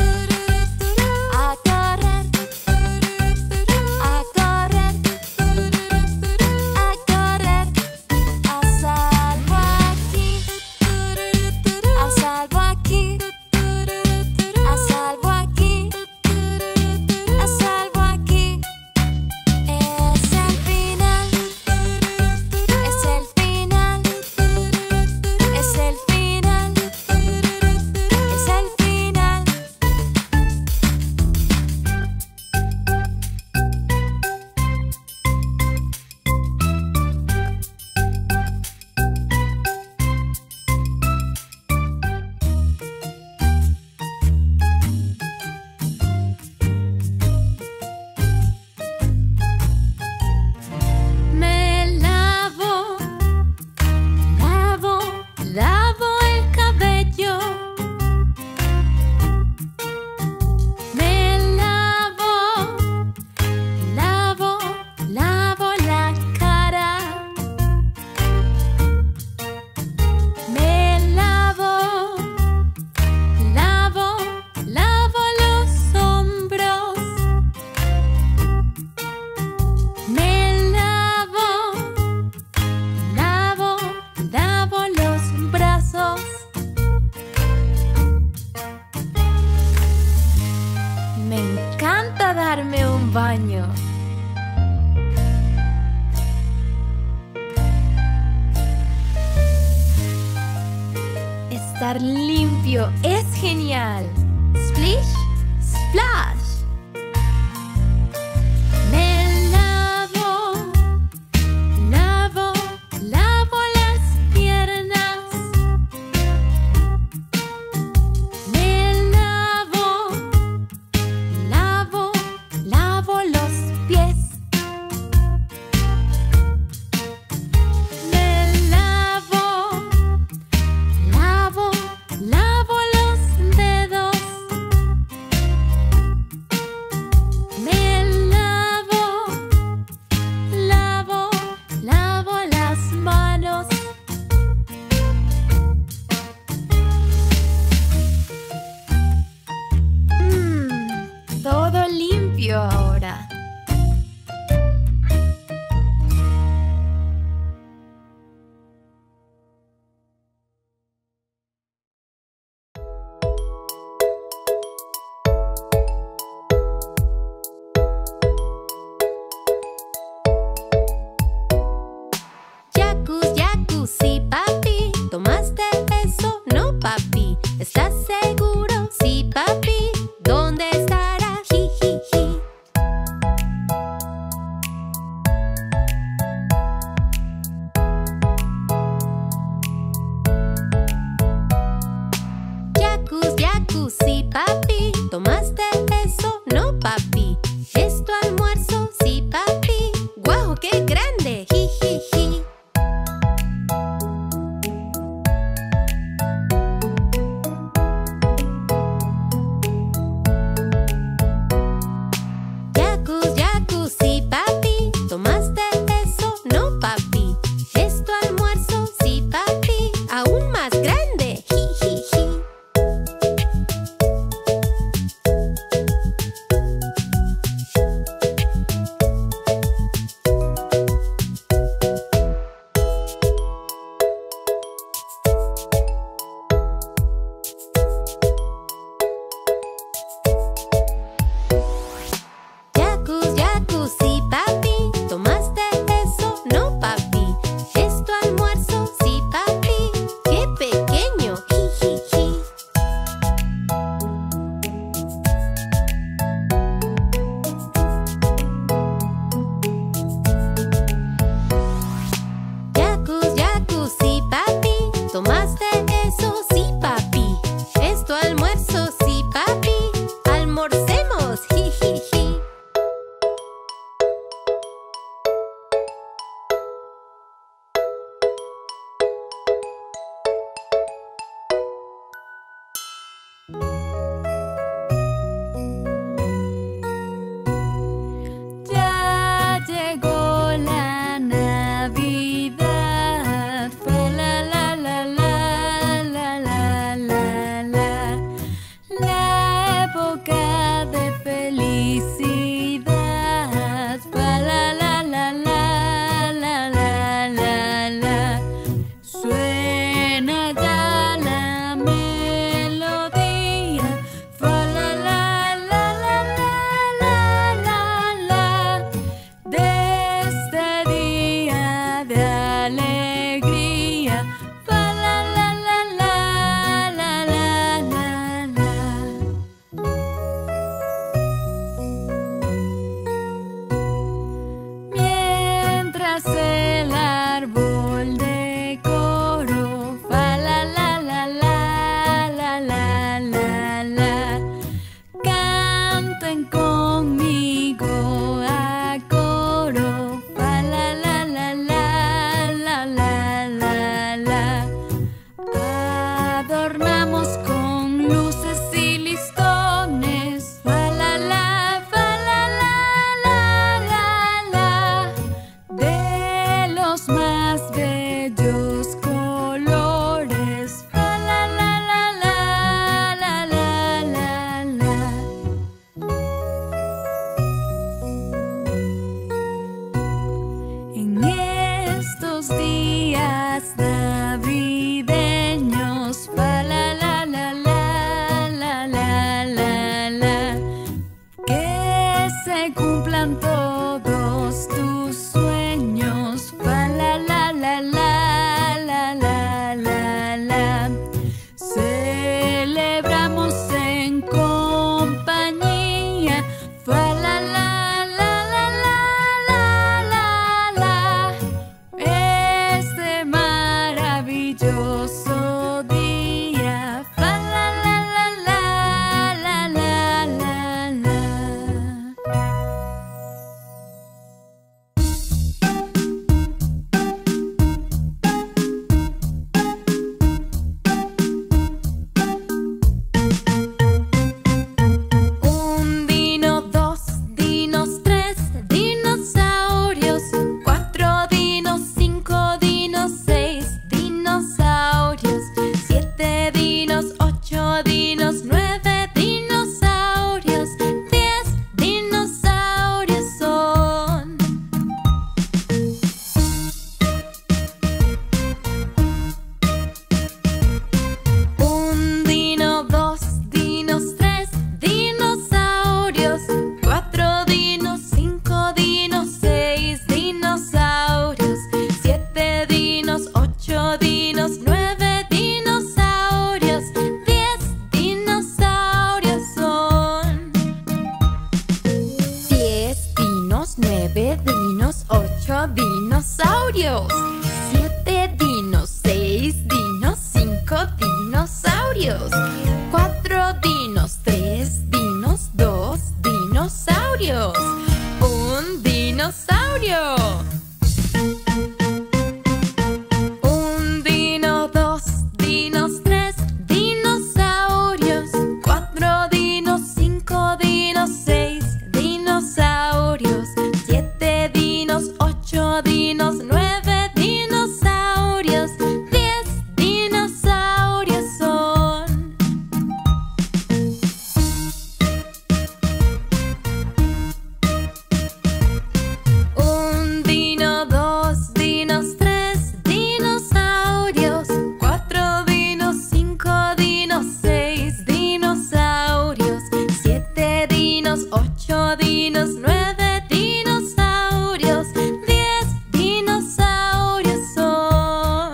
a correr, a correr, a correr. A salvo aquí, a salvo aquí, a salvo aquí, a salvo aquí. Es el final, es el final, es el final, es el final. Me lavo, lavo, lavo el cabello. Me lavo, lavo, lavo la cara. Me lavo, lavo, lavo los hombros. Me lavo, lavo, lavo los brazos. Me encanta darme un baño. Estar limpio es genial. Splish, splash. Me lavo, lavo, lavo las piernas. Me lavo, lavo, lavo los pies. Me lavo, lavo, lavo los dedos. Me lavo, lavo, lavo las manos. Mm, todo limpio ahora. Jacuz, jacuzzi, papi. ¿Tomaste eso? No, papi. ¿Estás seguro? Sí, papi. ¿Dónde estará? Ji, ji, ji. Jacuz, jacuzzi, papi. ¿Tomaste eso? No, papi. ¿Es tu almuerzo? Sí, papi. ¡Guau, qué grande! Ji, ji, ji. Jacuz, jacuzzi, papi. ¿Tomaste eso? No, papi. ¿Es tu almuerzo? Sí, papi. ¡Aún más grande! Ji, ji, ji. Jacuz, jacuzzi, papi. ¿Tomaste eso? No, papi. ¿Es tu almuerzo? Sí, papi. ¡Qué pequeño! Ji, ji, ji. Jacuz, jacuzzi, papi. ¿Tomaste eso? Sí, papi. ¿Es tu almuerzo? Sí, papi. ¡Almorcemos! Ji, ji, ji. Canten conmigo a coro. Fa la la la la la la la la. Adornamos con luces y listones. Fa la la, fa la la la la la. De los más bellos colores. Fa la la la la la la la la. En estos días navideños, fa la la la la la la la la. Que se cumplan todos tus sueños, fa la la la la la la la la. Celebramos en compañía, fa la la la la la la la la. Este maravilloso día, fa la la la la la la la la. Un dino, dos dinos, tres dinosaurios, cuatro dinos, cinco dinos, seis dinosaurios, siete dinos, ocho dinos, nueve dinosaurios, diez dinosaurios son. Un dino, dos dinos, tres dinosaurios, cuatro dinos, cinco dinos, seis dinosaurios, siete dinos, ocho dinos, nueve dinosaurios, diez dinosaurios son. Diez dinos, nueve dinos, ocho dinosaurios, siete dinos, seis dinos, cinco dinosaurios, cuatro dinos, tres dinos, dos dinosaurios, un dinosaurio. Un dino, dos dinos, tres dinosaurios, cuatro dinos, cinco dinos, seis dinosaurios, siete dinos, ocho dinos, nueve dinosaurios, diez dinosaurios son. Un dino, dos dinos, tres dinosaurios, cuatro dinos, cinco dinos, seis dinosaurios, siete dinos, ocho dinos, nueve dinosaurios, diez dinosaurios son.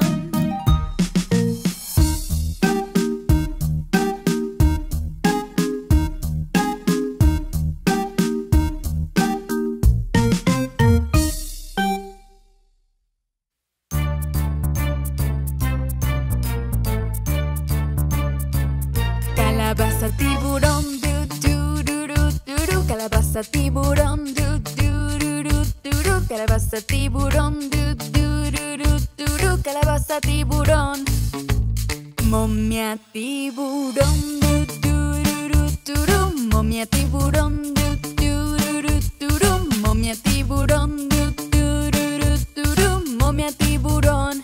Calabaza tiburón, du du du du du du. Calabaza tiburón, du du du du du du. Calabaza tiburón, du du du du du du. Calabaza tiburón. Momia tiburón, du du du du du du. Momia tiburón, du du du du du du. Momia tiburón, du du du du du du. Momia tiburón.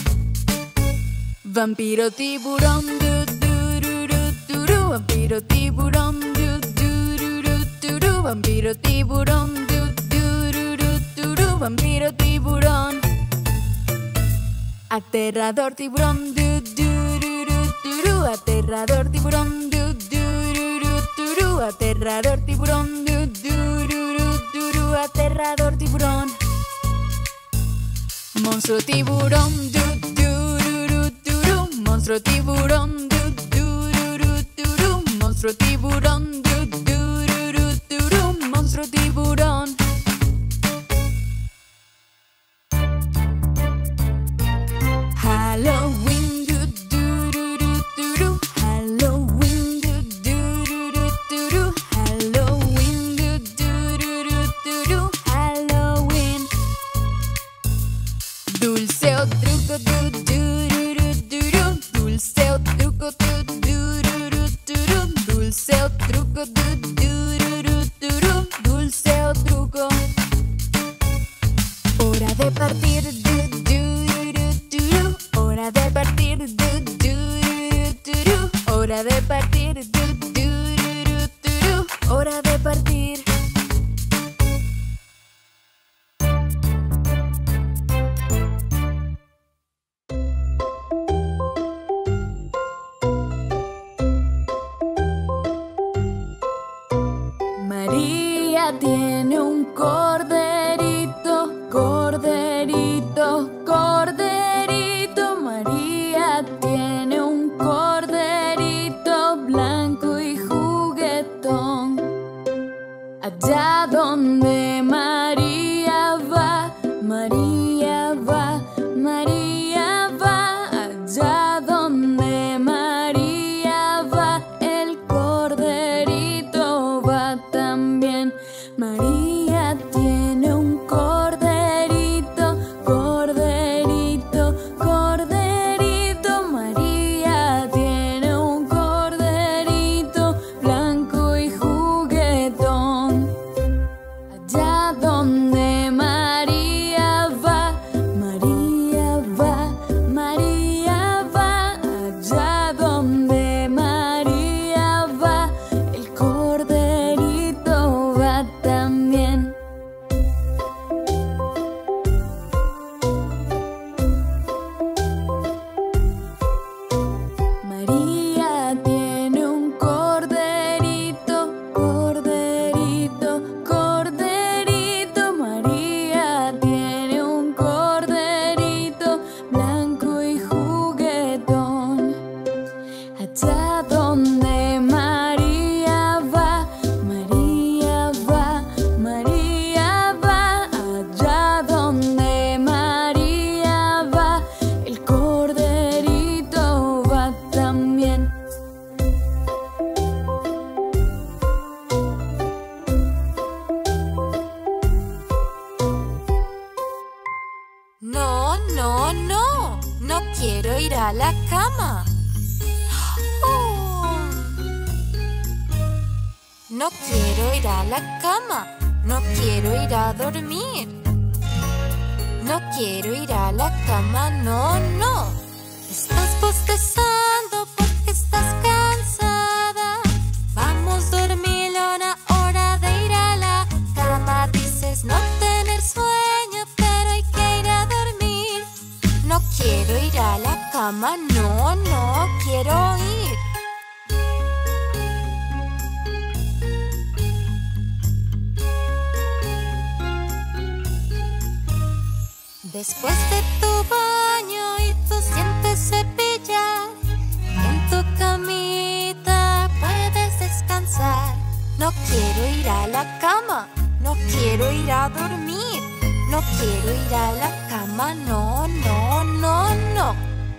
Vampiro tiburón, du du du du du du. Vampiro tiburón, du du du du du du. Vampiro tiburón, du du du du du du. Vampiro tiburón. Aterrador tiburón, du du du du du du. Aterrador tiburón, du du du du du du. Aterrador tiburón, du du du du du du. Aterrador tiburón. Monstruo tiburón, du du du du du du. Monstruo tiburón, du du du du du du. Monstruo tiburón, du du du du du du. Monstruo tiburón. Halloween, du du du du du du. Halloween, du du du du du du. Halloween, María tiene un corderito, corderito, corderito. María tiene un corderito blanco y juguetón. Allá donde María va, María va, María va. Allá donde María va, el corderito va también. María tiene un corderito, corderito, corderito. María tiene un corderito blanco y juguetón. Allá donde María va, María va, María va. Allá donde María va, el corderito va también. María tiene un corderito, corderito, corderito. María tiene un corderito blanco y juguetón. Allá donde María va, María va, María va. Allá donde María va, el corderito va también. No, no, no. No quiero ir a la cama. Oh. No quiero ir a la cama. No quiero ir a dormir. No quiero ir a la cama, no, no. Estás bostezando porque estás cansada. Vamos, dormir, una hora de ir a la cama. Dices no tener sueño, pero hay que ir a dormir. No quiero ir a la cama, no, no quiero ir. Después de tu baño y tus dientes cepillar, en tu camita puedes descansar. No quiero ir a la cama, no quiero ir a dormir. No quiero ir a la cama, no, no, no, no.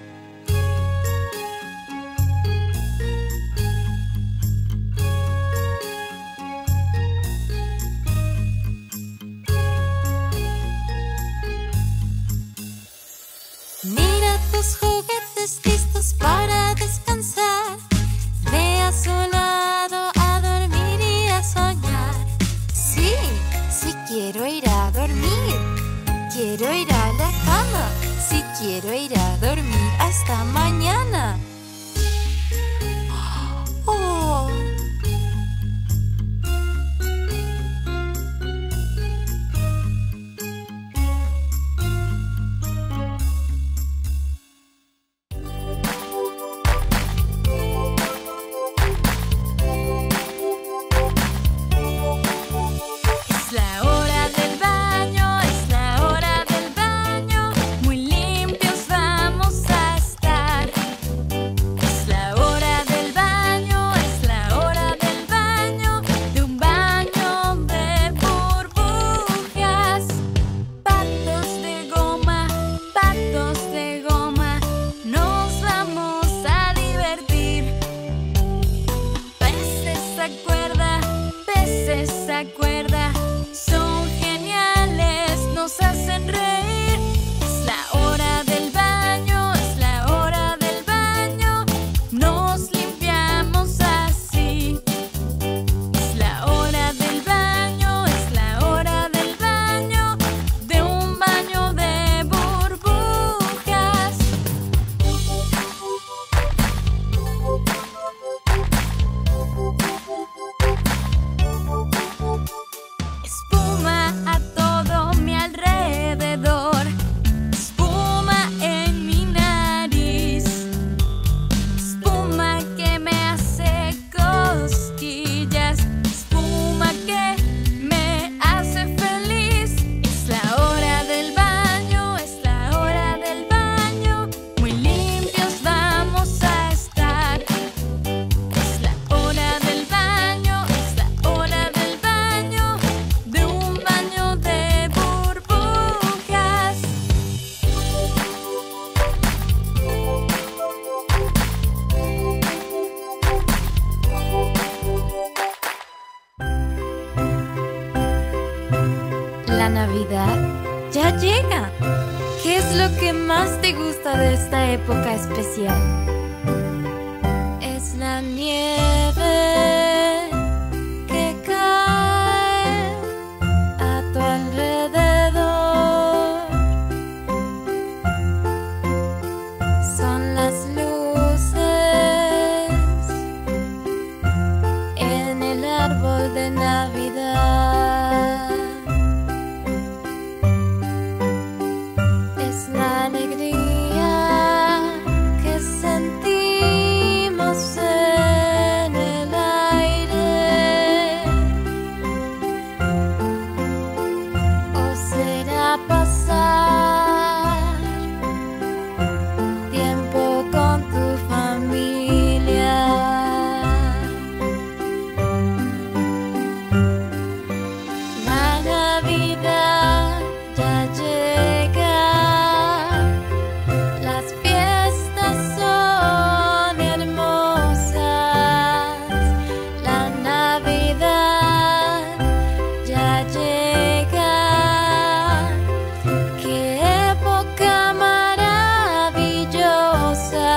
Mira tus juguetes listos para descansar. Ve a su lado a dormir y a soñar. Sí, sí quiero ir a dormir. Quiero ir a la cama. Sí quiero ir a dormir hasta mañana. Oh. Es la hora del baño, es la hora del baño. Muy limpios vamos a estar. Es la hora del baño, es la hora del baño. De un baño de burbujas. Patos de goma, patos de goma. Nos vamos a divertir. Peces a cuerda, peces a cuerda. Son geniales, nos hacen reír. Es la hora del baño, es la hora del baño. Nos limpiamos así. Es la hora del baño, es la hora del baño. De un baño de burbujas. Espuma a todo mi alrededor. la Navidad ya llega. ¿Qué es lo que más te gusta de esta época especial? Es la nieve que cae a tu alrededor. Son las luces en el árbol de Navidad. Es la alegría que sentimos en el aire. ¿O será pasar tiempo con tu familia? La Navidad ya llega, las fiestas son hermosas. La Navidad ya llega, qué época maravillosa.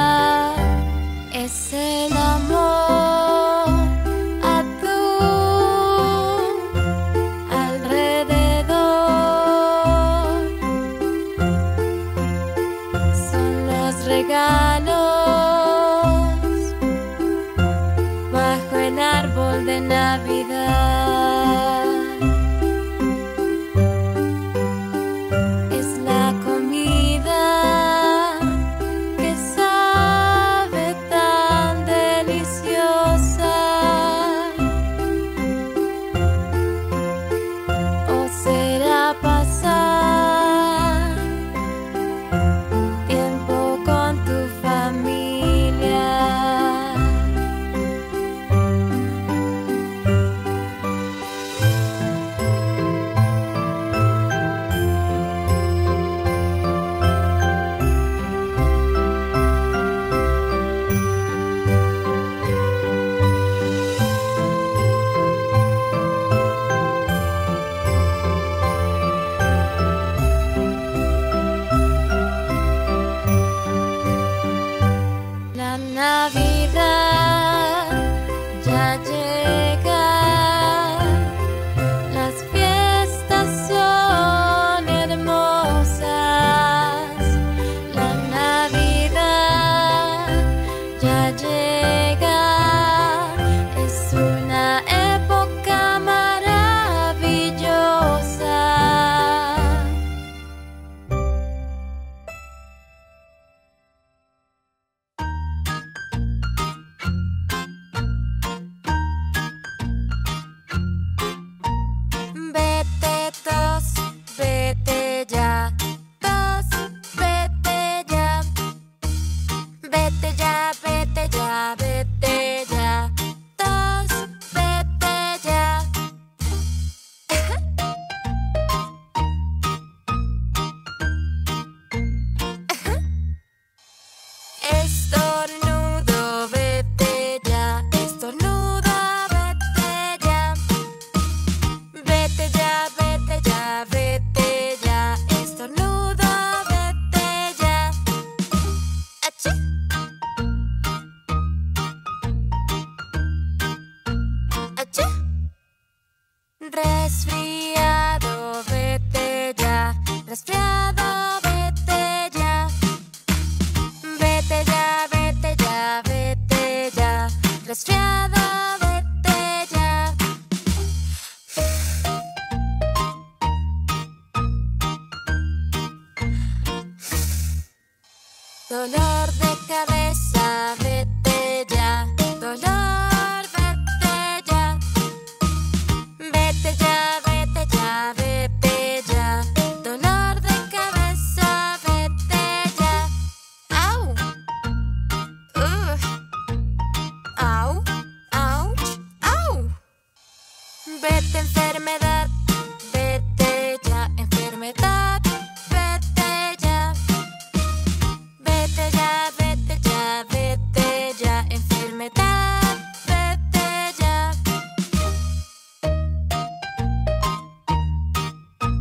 Es el amor a tu alrededor. Son los regalos bajo el árbol de Navidad. Es la comida que sabe tan deliciosa. ¿O será pasar tiempo con tu familia? La Navidad ya llega, las fiestas son hermosas. La Navidad ya llega, es una época maravillosa. Vete tos, vete ya, tos, vete ya. Vete ya, vete ya, vete ya, tos, vete ya. Estornudo, vete ya, estornuda, vete ya. Vete ya, vete ya, vete ya, estornuda, vete ya. ¡Achí! ¡Achí! Resfriado, vete ya, resfriado, vete ya. Vete ya, vete ya, vete ya, resfriado, vete ya. Dolor de cabeza, vete ya, dolor, vete ya. Vete ya, vete ya, vete ya, dolor de cabeza, vete ya. ¡Au! ¡Ugh! ¡Au! ¡Auch! ¡Au! Vete enfermedad, vete ya, enfermedad, vete ya. Vete ya, vete ya, vete ya, enfermedad, vete ya.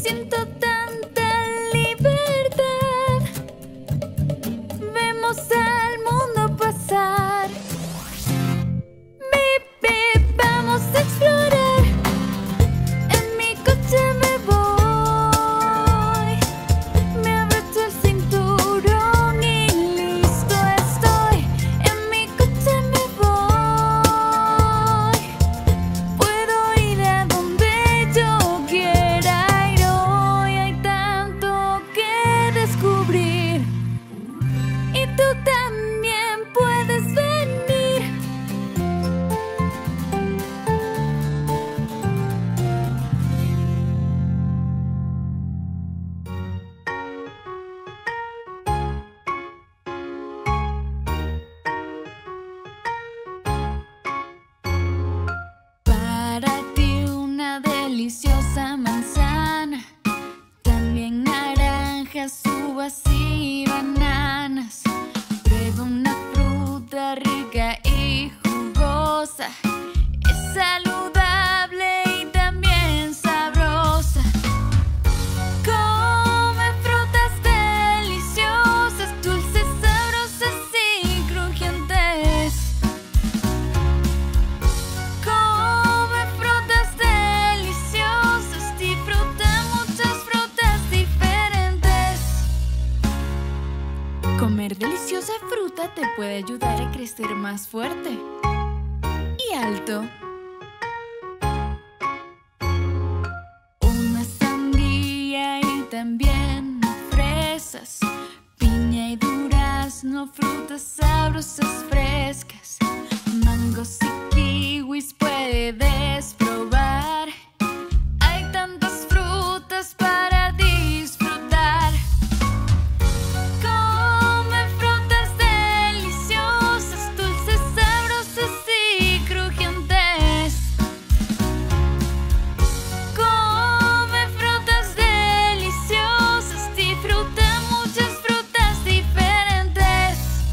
siento tanta libertad. Vemos al mundo pasar. Bip, bip, vamos a explorar. En mi coche me voy. Me abrocho el cinturón y listo estoy. En mi coche me voy. Puedo ir a donde yo quiera ir hoy. Hay tanto que descubrir. Y tú también puedes venir. Para ti una deliciosa manzana, también naranjas, uvas y bananas. Prueba una fruta rica y jugosa, es saludable y también sabrosa. Come frutas deliciosas, dulces, sabrosas y crujientes. Come frutas deliciosas, disfruta muchas frutas diferentes. Comer deliciosa fruta te puede ayudar a crecer más fuerte y alto. Una sandía y también fresas, piña y durazno, frutas sabrosas frescas. Mangos y kiwis puedes probar. Hay tantas frutas para disfrutar. Come frutas deliciosas, dulces, sabrosas y crujientes. Come frutas deliciosas, disfruta muchas frutas diferentes.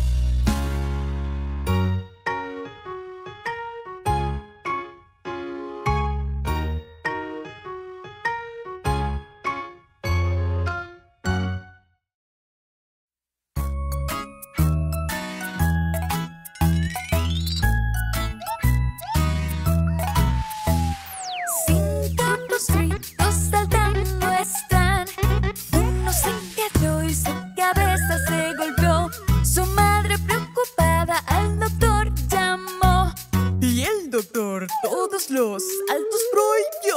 Cinco monstruitos saltando están. Uno se cayó y su cabeza se golpeó. Su madre preocupada al doctor llamó. Y el doctor todos los saltos prohibió.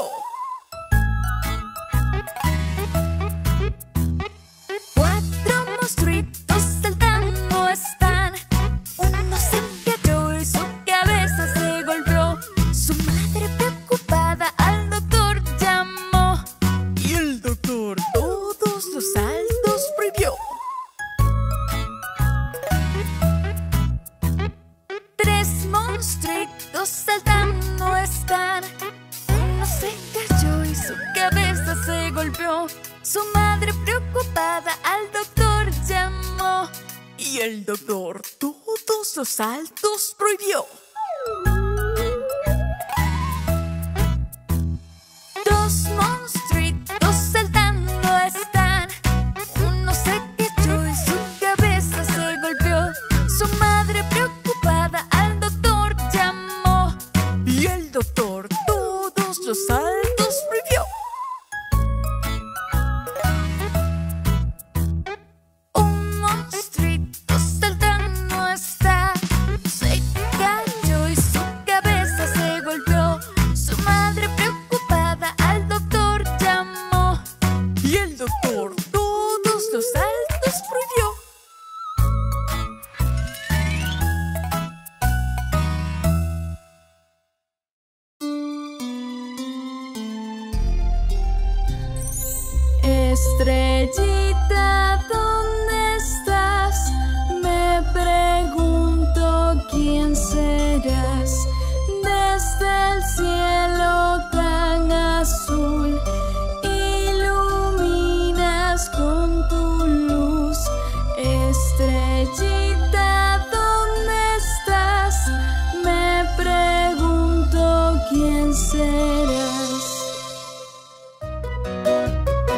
Cuatro monstruitos saltando están. Uno se cayó y su cabeza se golpeó. Su madre preocupada al doctor llamó. Y el doctor todos los saltos prohibió. Tres monstruitos saltando están. Uno se cayó y su cabeza se golpeó. Su madre preocupada al doctor llamó. Y el doctor todos los saltos prohibió. Dos monstruitos saltando están. Uno se cayó y su cabeza se golpeó. Su madre preocupada al doctor llamó. Y el doctor todos los saltos prohibió. Un monstruito saltando está. Se cayó y su cabeza se golpeó. Su madre preocupada al doctor llamó. Y el doctor todos los saltos prohibió. Estrellita, ¿dónde estás? Me pregunto quién serás. Desde el cielo tan azul, iluminas con tu luz. Estrellita, ¿dónde estás? Me pregunto quién serás.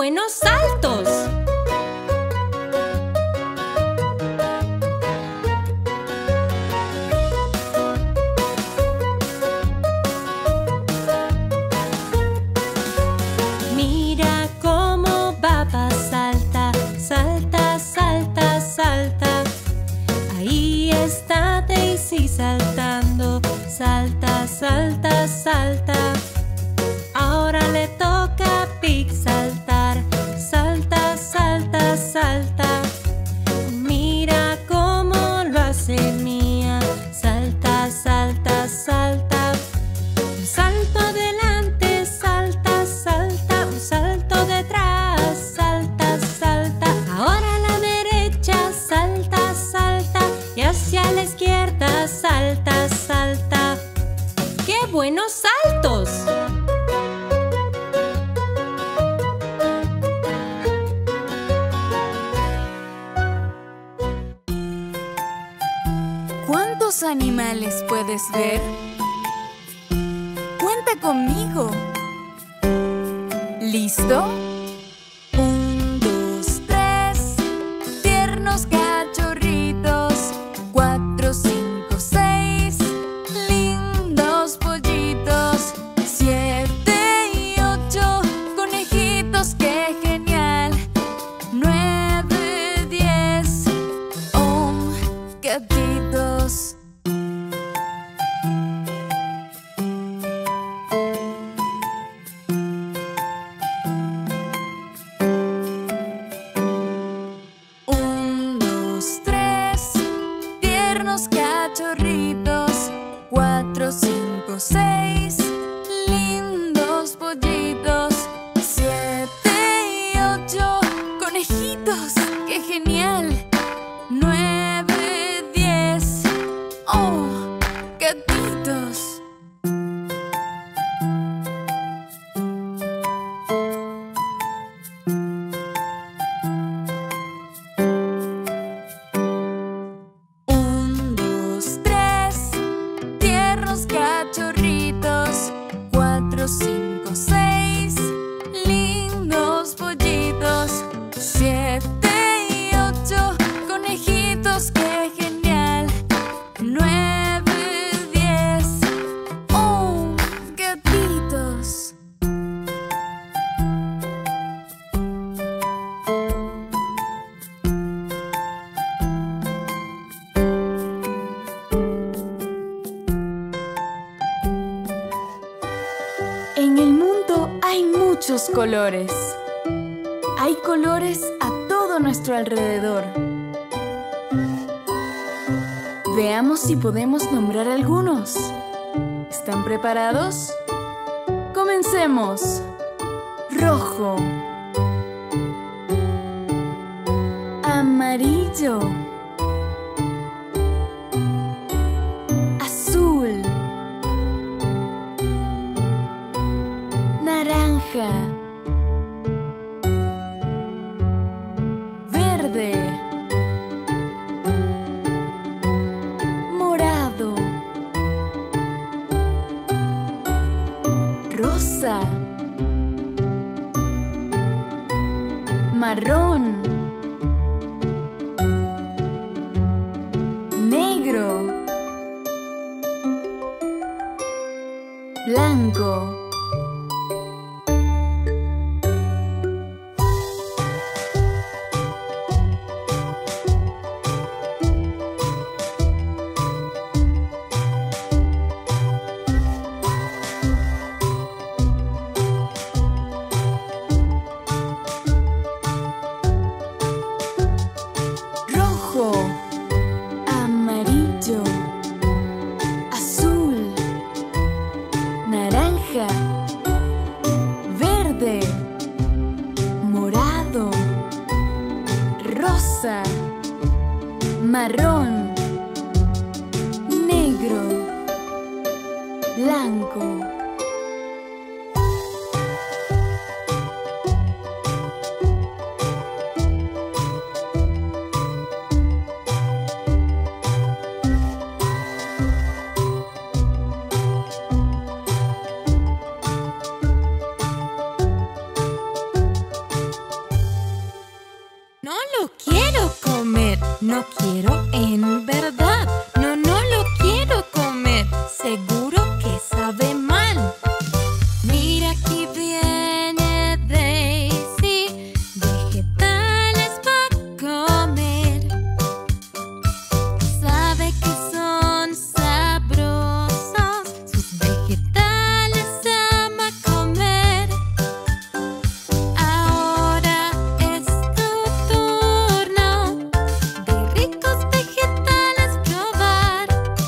buenos saltos! Mira cómo Baba salta, salta, salta, salta. Ahí está Daisy saltando, salta, salta, salta. Ahora le toca a Pig saltar, salta, salta, salta. Mira cómo lo hace Mia, salta, salta, salta. Un salto adelante, salta, salta. Un salto detrás, salta, salta. Ahora a la derecha, salta, salta. Y hacia la izquierda, salta, salta. ¡Qué buenos saltos! ¿Cuántos animales puedes ver? Cuenta conmigo. ¿Listo? Un, dos, tres. Tiernos cachorritos. Cuatro, cinco, seis. Lindos pollitos. Siete y ocho. Conejitos, qué genial. Nueve, diez. Oh, gatitos. Un, dos, tres. Tiernos cachorritos. Cuatro, cinco, seis. Lindos pollitos. Siete y ocho. Conejitos. ¡Qué genial! Nueve, diez. ¡Oh, gatitos! Un, dos, tres. Tiernos cachorritos. Cuatro, cinco, seis. Lindos pollitos. Siete y ocho. Conejitos, qué genial. Nueve, diez. Oh, gatitos. En el mundo hay muchos colores. Hay colores a todo nuestro alrededor. Veamos si podemos nombrar algunos. ¿Están preparados? Comencemos. Rojo. Amarillo. Azul. Naranja. Verde. Morado. Rosa. Marrón. Negro. Blanco. Rojo. Amarillo. Azul. Naranja. Verde. Morado. Rosa. Marrón. Negro. Blanco. No quiero en verdad. No, no lo quiero comer. Seguro que sabe mal. Mira, aquí viene Daisy. Vegetales va a comer. Sabe que son sabrosos. Sus vegetales ama comer. Ahora es tu turno de ricos vegetales probar.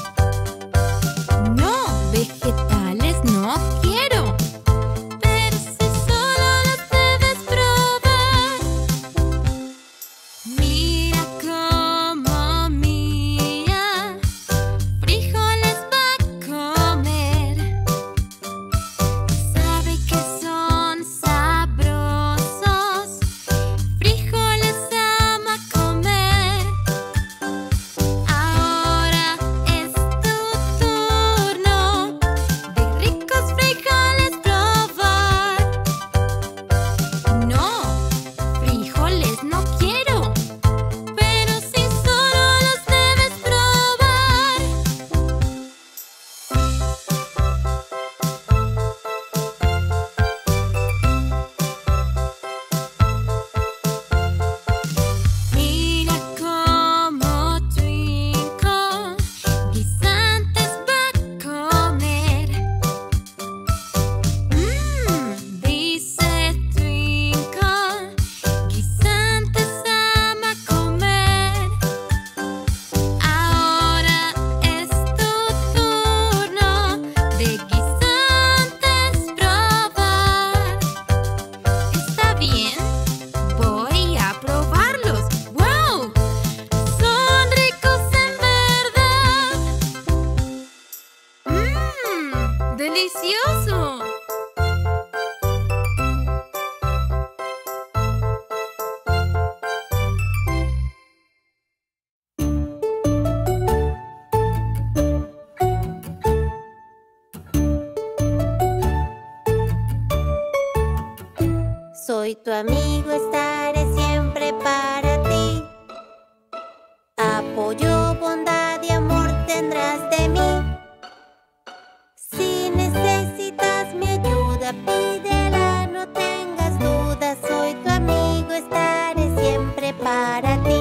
No, vegetales no quiero, pero si solo los debes probar. Mira cómo mía frijoles va a comer. Sabe que son sabrosos. Frijoles ama comer. Ahora es tu turno de ricos frijoles probar. No, frijoles no quiero, pero si solo los debes probar. Mira cómo Twinkle guisantes va a comer. Mmm, dice Twinkle, guisantes ama comer. Ahora es tu turno de guisantes probar. Está bien, voy a probarlos. ¡Wow! Son ricos en verdad. ¡Mmm! ¡Delicioso! Soy tu amigo, estaré siempre para ti. Apoyo, bondad y amor tendrás de mí. Si necesitas mi ayuda, pídela, no tengas dudas. Soy tu amigo, estaré siempre para ti.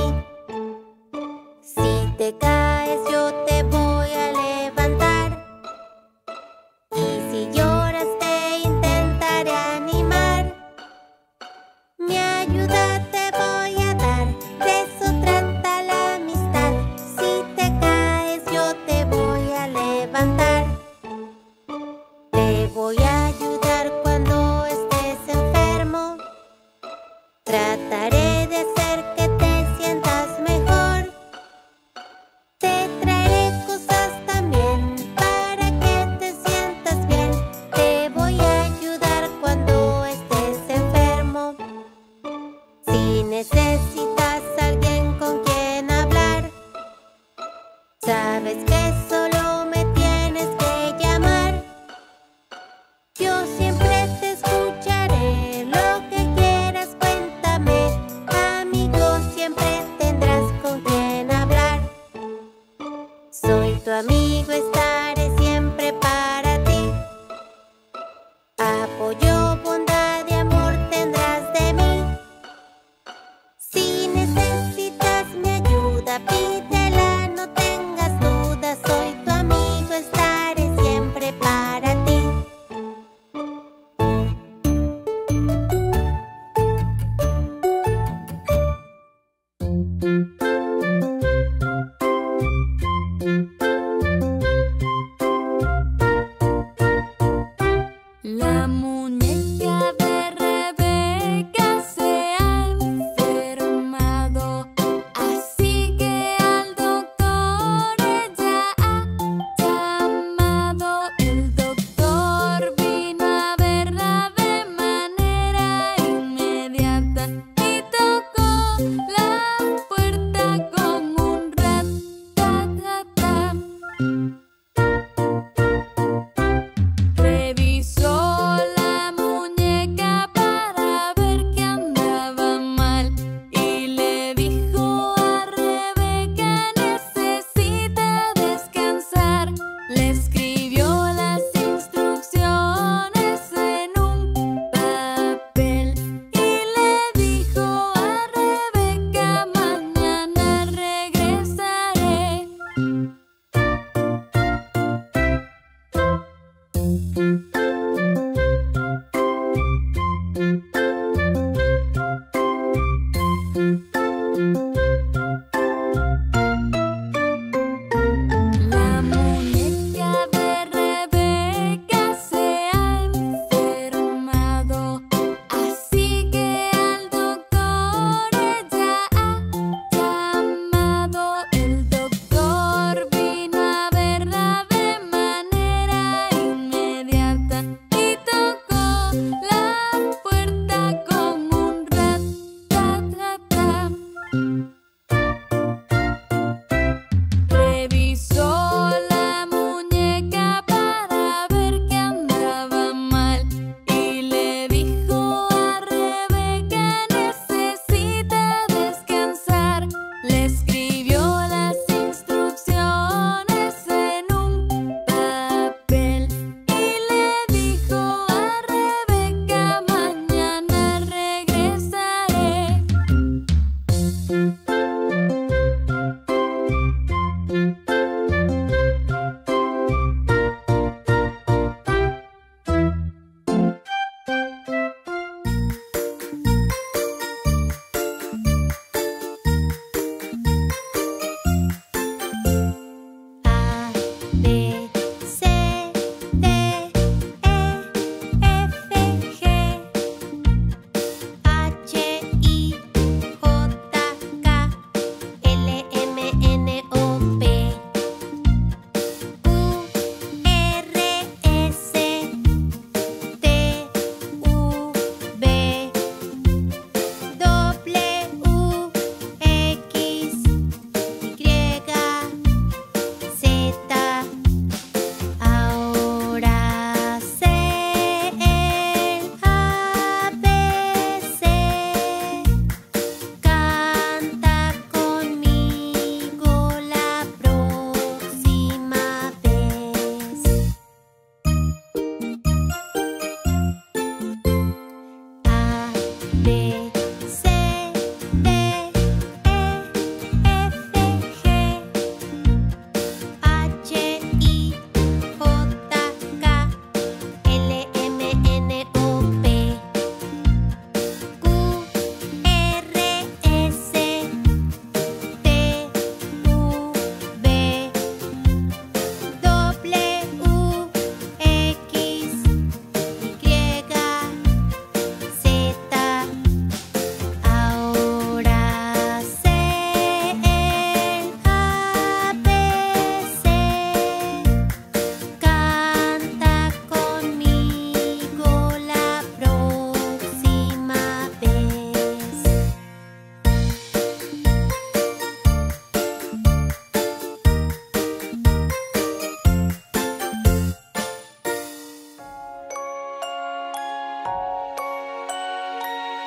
Si te caes, yo te voy a levantar. Y si lloras, te intentaré animar. Mi ayuda te voy a dar, de eso trata la amistad. Si te caes, yo te voy a levantar. Te voy a ayudar cuando estés enfermo. Trataré de hacer que te sientas mejor. Te traeré cosas también para que te sientas bien. Te voy a ayudar cuando estés enfermo. Si necesitas alguien con quien hablar, sabes que solo me tienes que llamar. Yo siempre te escucharé, lo que quieras cuéntame. Amigo, siempre tendrás con quien hablar. Soy tu amigo, estaré siempre para ti. Apoyo, bondad y amor tendrás de mí. Si necesitas mi ayuda, pídela, no tengas dudas. Soy tu amigo, estaré siempre para ti. La muñeca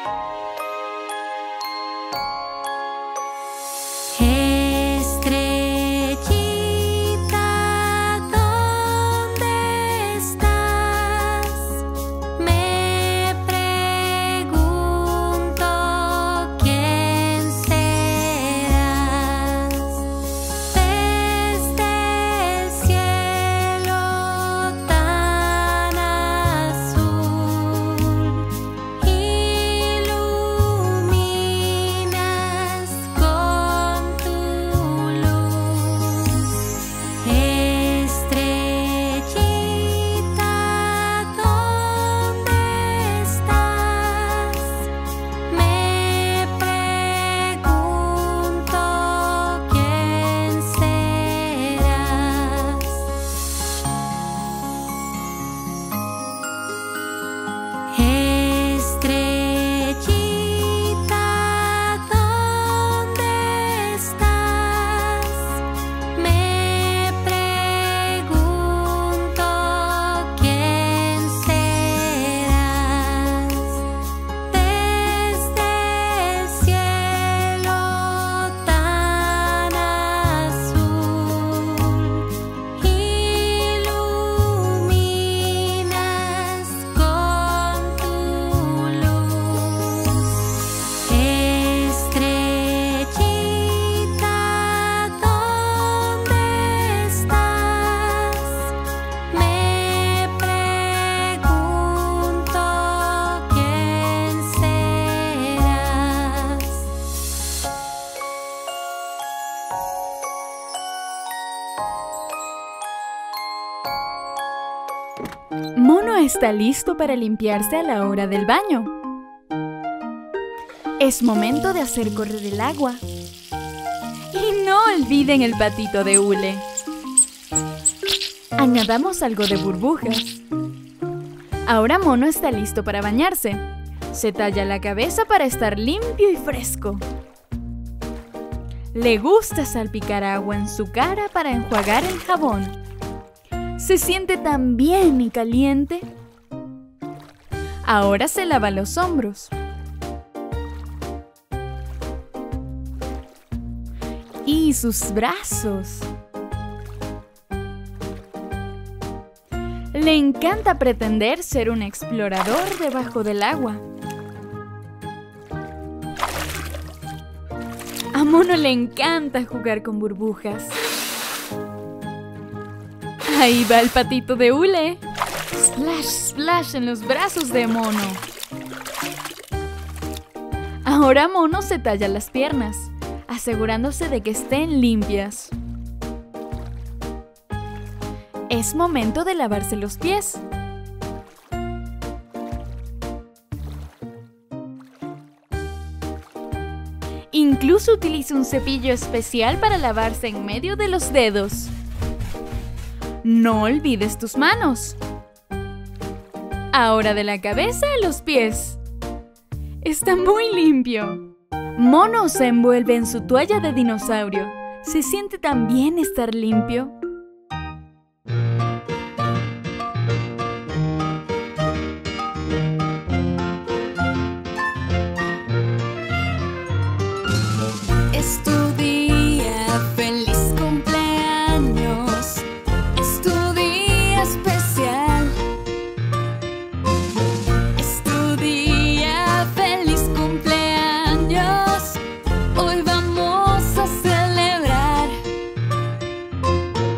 Mono está listo para limpiarse a la hora del baño. Es momento de hacer correr el agua. Y no olviden el patito de hule. Añadamos algo de burbujas. Ahora Mono está listo para bañarse. Se talla la cabeza para estar limpio y fresco. Le gusta salpicar agua en su cara para enjuagar el jabón. Se siente tan bien y caliente. Ahora se lava los hombros. Y sus brazos. Le encanta pretender ser un explorador debajo del agua. A Mono le encanta jugar con burbujas. Ahí va el patito de hule. Splash, splash en los brazos de Mono. Ahora Mono se talla las piernas, asegurándose de que estén limpias. Es momento de lavarse los pies. Incluso utiliza un cepillo especial para lavarse en medio de los dedos. No olvides tus manos. Ahora de la cabeza a los pies. Está muy limpio. Mono se envuelve en su toalla de dinosaurio. Se siente tan bien estar limpio. Es tu día, feliz cumpleaños. Es tu día especial. Es tu día, feliz cumpleaños. Hoy vamos a celebrar.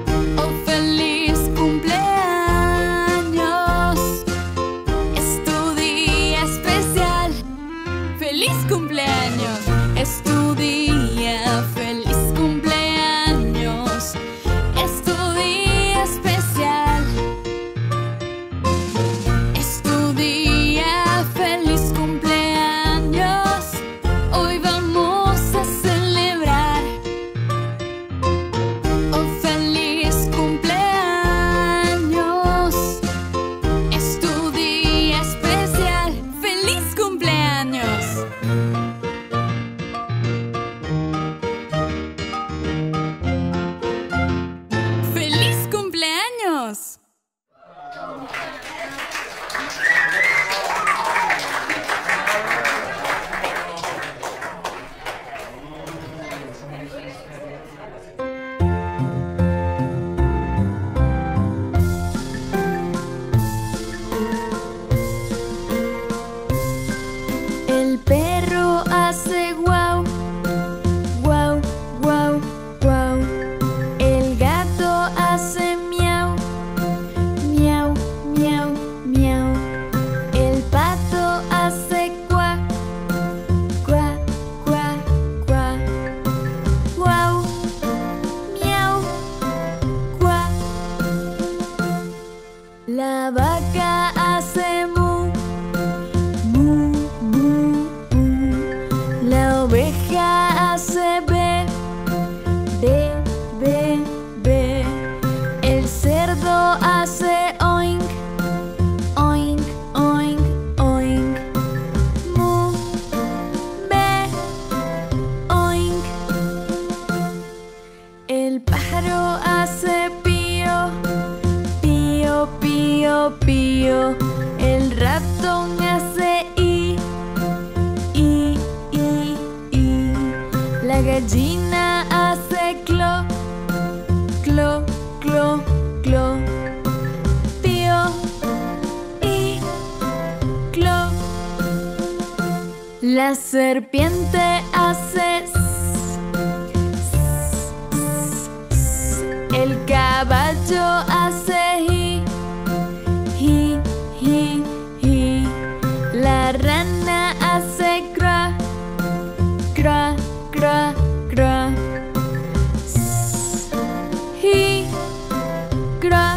La serpiente hace s, s, s. El caballo hace hi, hi, hi, hi. La rana hace cra, cra, cra, cra. S, hi, cra.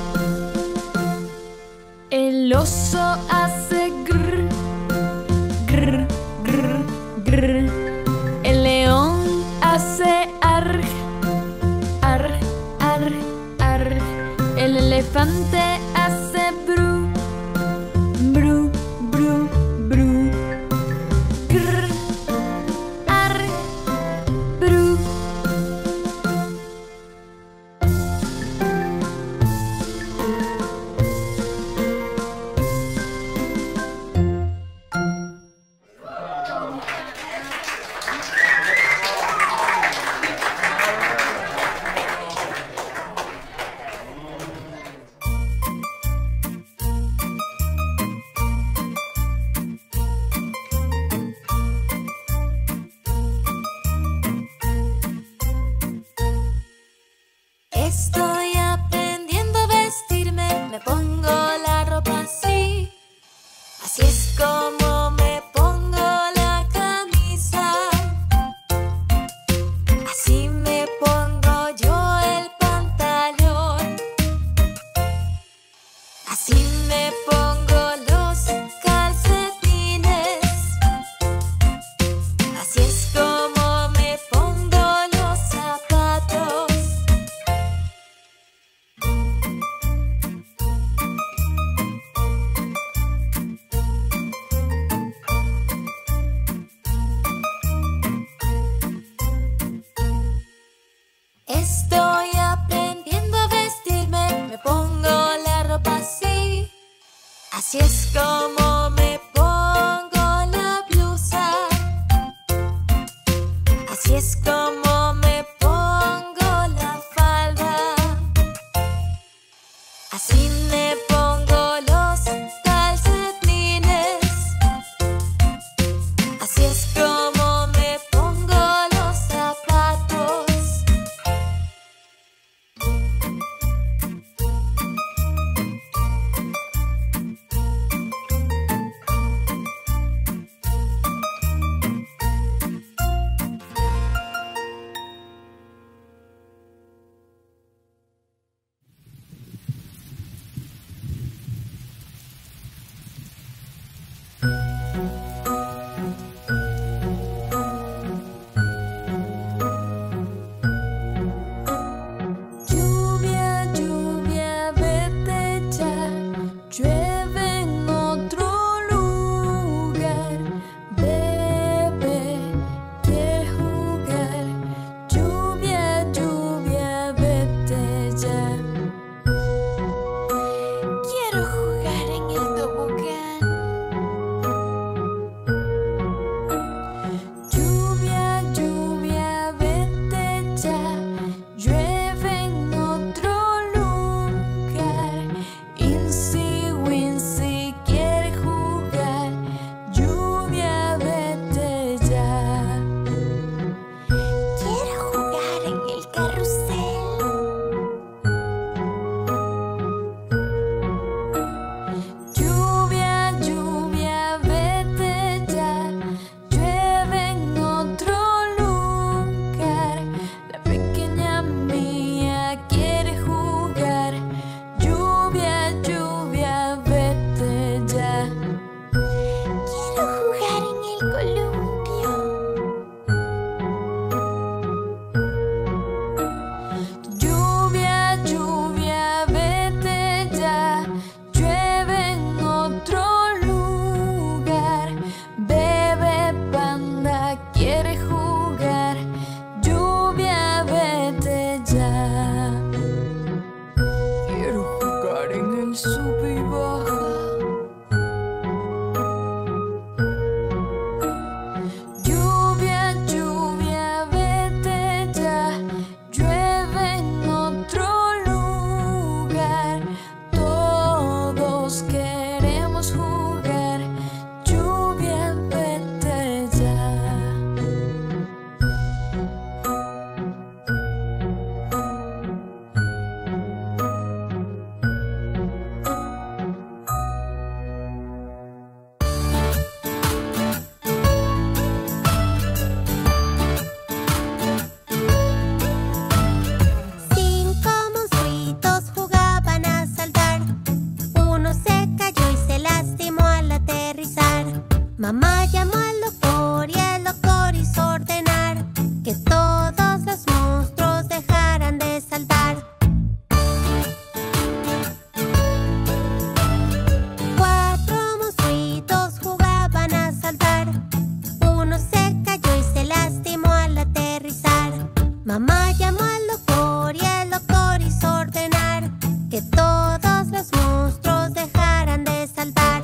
El oso hace grr, grr, grr, grr. El león hace arg, arg, arg, arg. El elefante hace bru, bru, bru, bru. Grr, arg, bru. Estoy aprendiendo a vestirme, me pongo la ropa así. Así es como me pongo la camisa. Así me pongo yo el pantalón. Así me pongo los calcetines. Así es como me pongo los zapatos. Estoy aprendiendo a vestirme, me pongo la ropa así. Así es como me pongo la blusa. Así es como me pongo la falda. Así me pongo los calcetines. Así es como me pongo los zapatos. Mamá llamó al doctor y el doctor hizo ordenar que todos los monstruos dejaran de saltar. Cuatro monstruitos jugaban a saltar. Uno se cayó y se lastimó al aterrizar. Mamá llamó al doctor y el doctor hizo ordenar que todos los monstruos dejaran de saltar.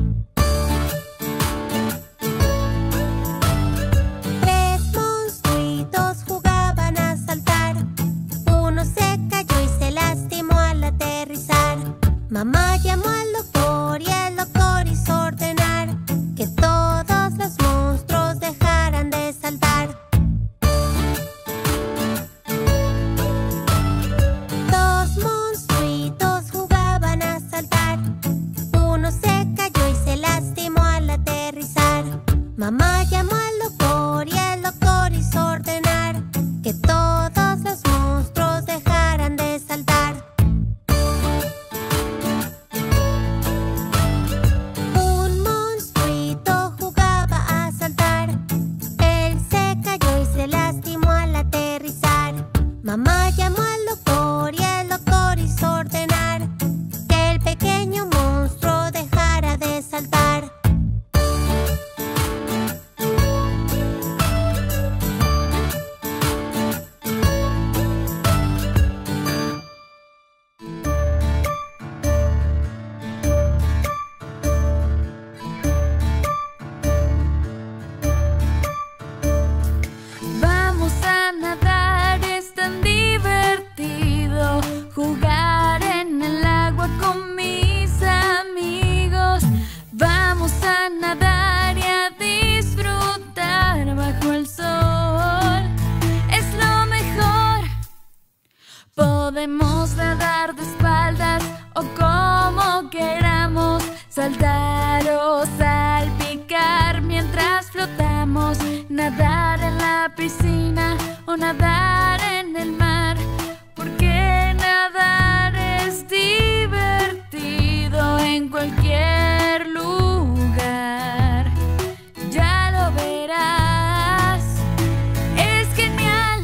Tres monstruitos jugaban a saltar. Uno se cayó y se lastimó al aterrizar. Mamá llamó al doctor y el doctor hizo ordenar que todos los monstruos dejaran de saltar. Dos monstruitos jugaban a saltar. Uno se cayó y se lastimó al aterrizar. Mamá llamó al doctor y el doctor hizo ordenar que todos los monstruos dejaran de saltar. Un monstruito jugaba a saltar. Él se cayó y se lastimó al aterrizar. Mamá llamó al doctor y el doctor hizo ordenar que el pequeño monstruo dejara de saltar. Vamos a nadar, es tan divertido jugar en el agua con mis amigos. Vamos a nadar y a disfrutar bajo el sol. Es lo mejor. Podemos nadar de espaldas o como queramos, saltar o salpicar mientras flotamos, nadar en la piscina o nadar en el mar, porque nadar es divertido en cualquier lugar. Ya lo verás, es genial.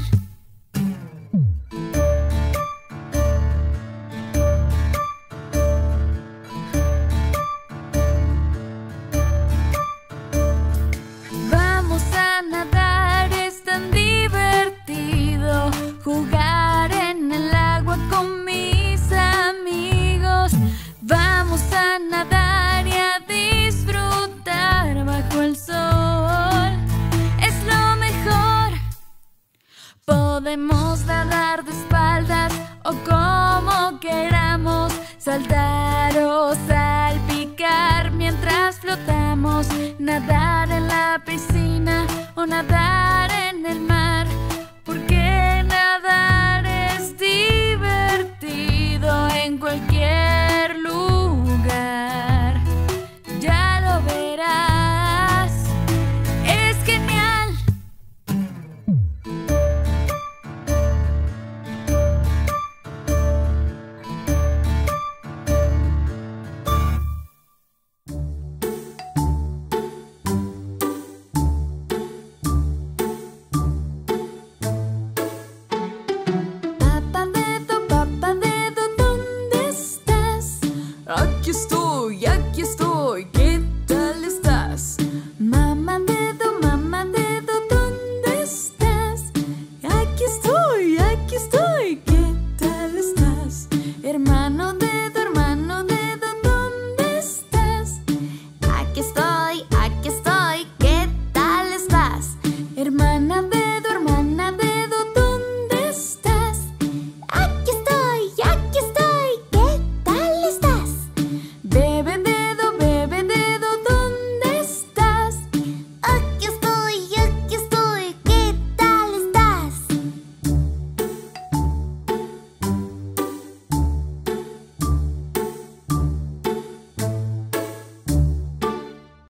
Vamos a nadar, es tan divertido jugar en el agua con mis amigos. Vamos a nadar y a disfrutar bajo el sol. Es lo mejor. Podemos nadar de espaldas o como queramos, saltar o salpicar mientras flotamos, nadar en la piscina o nadar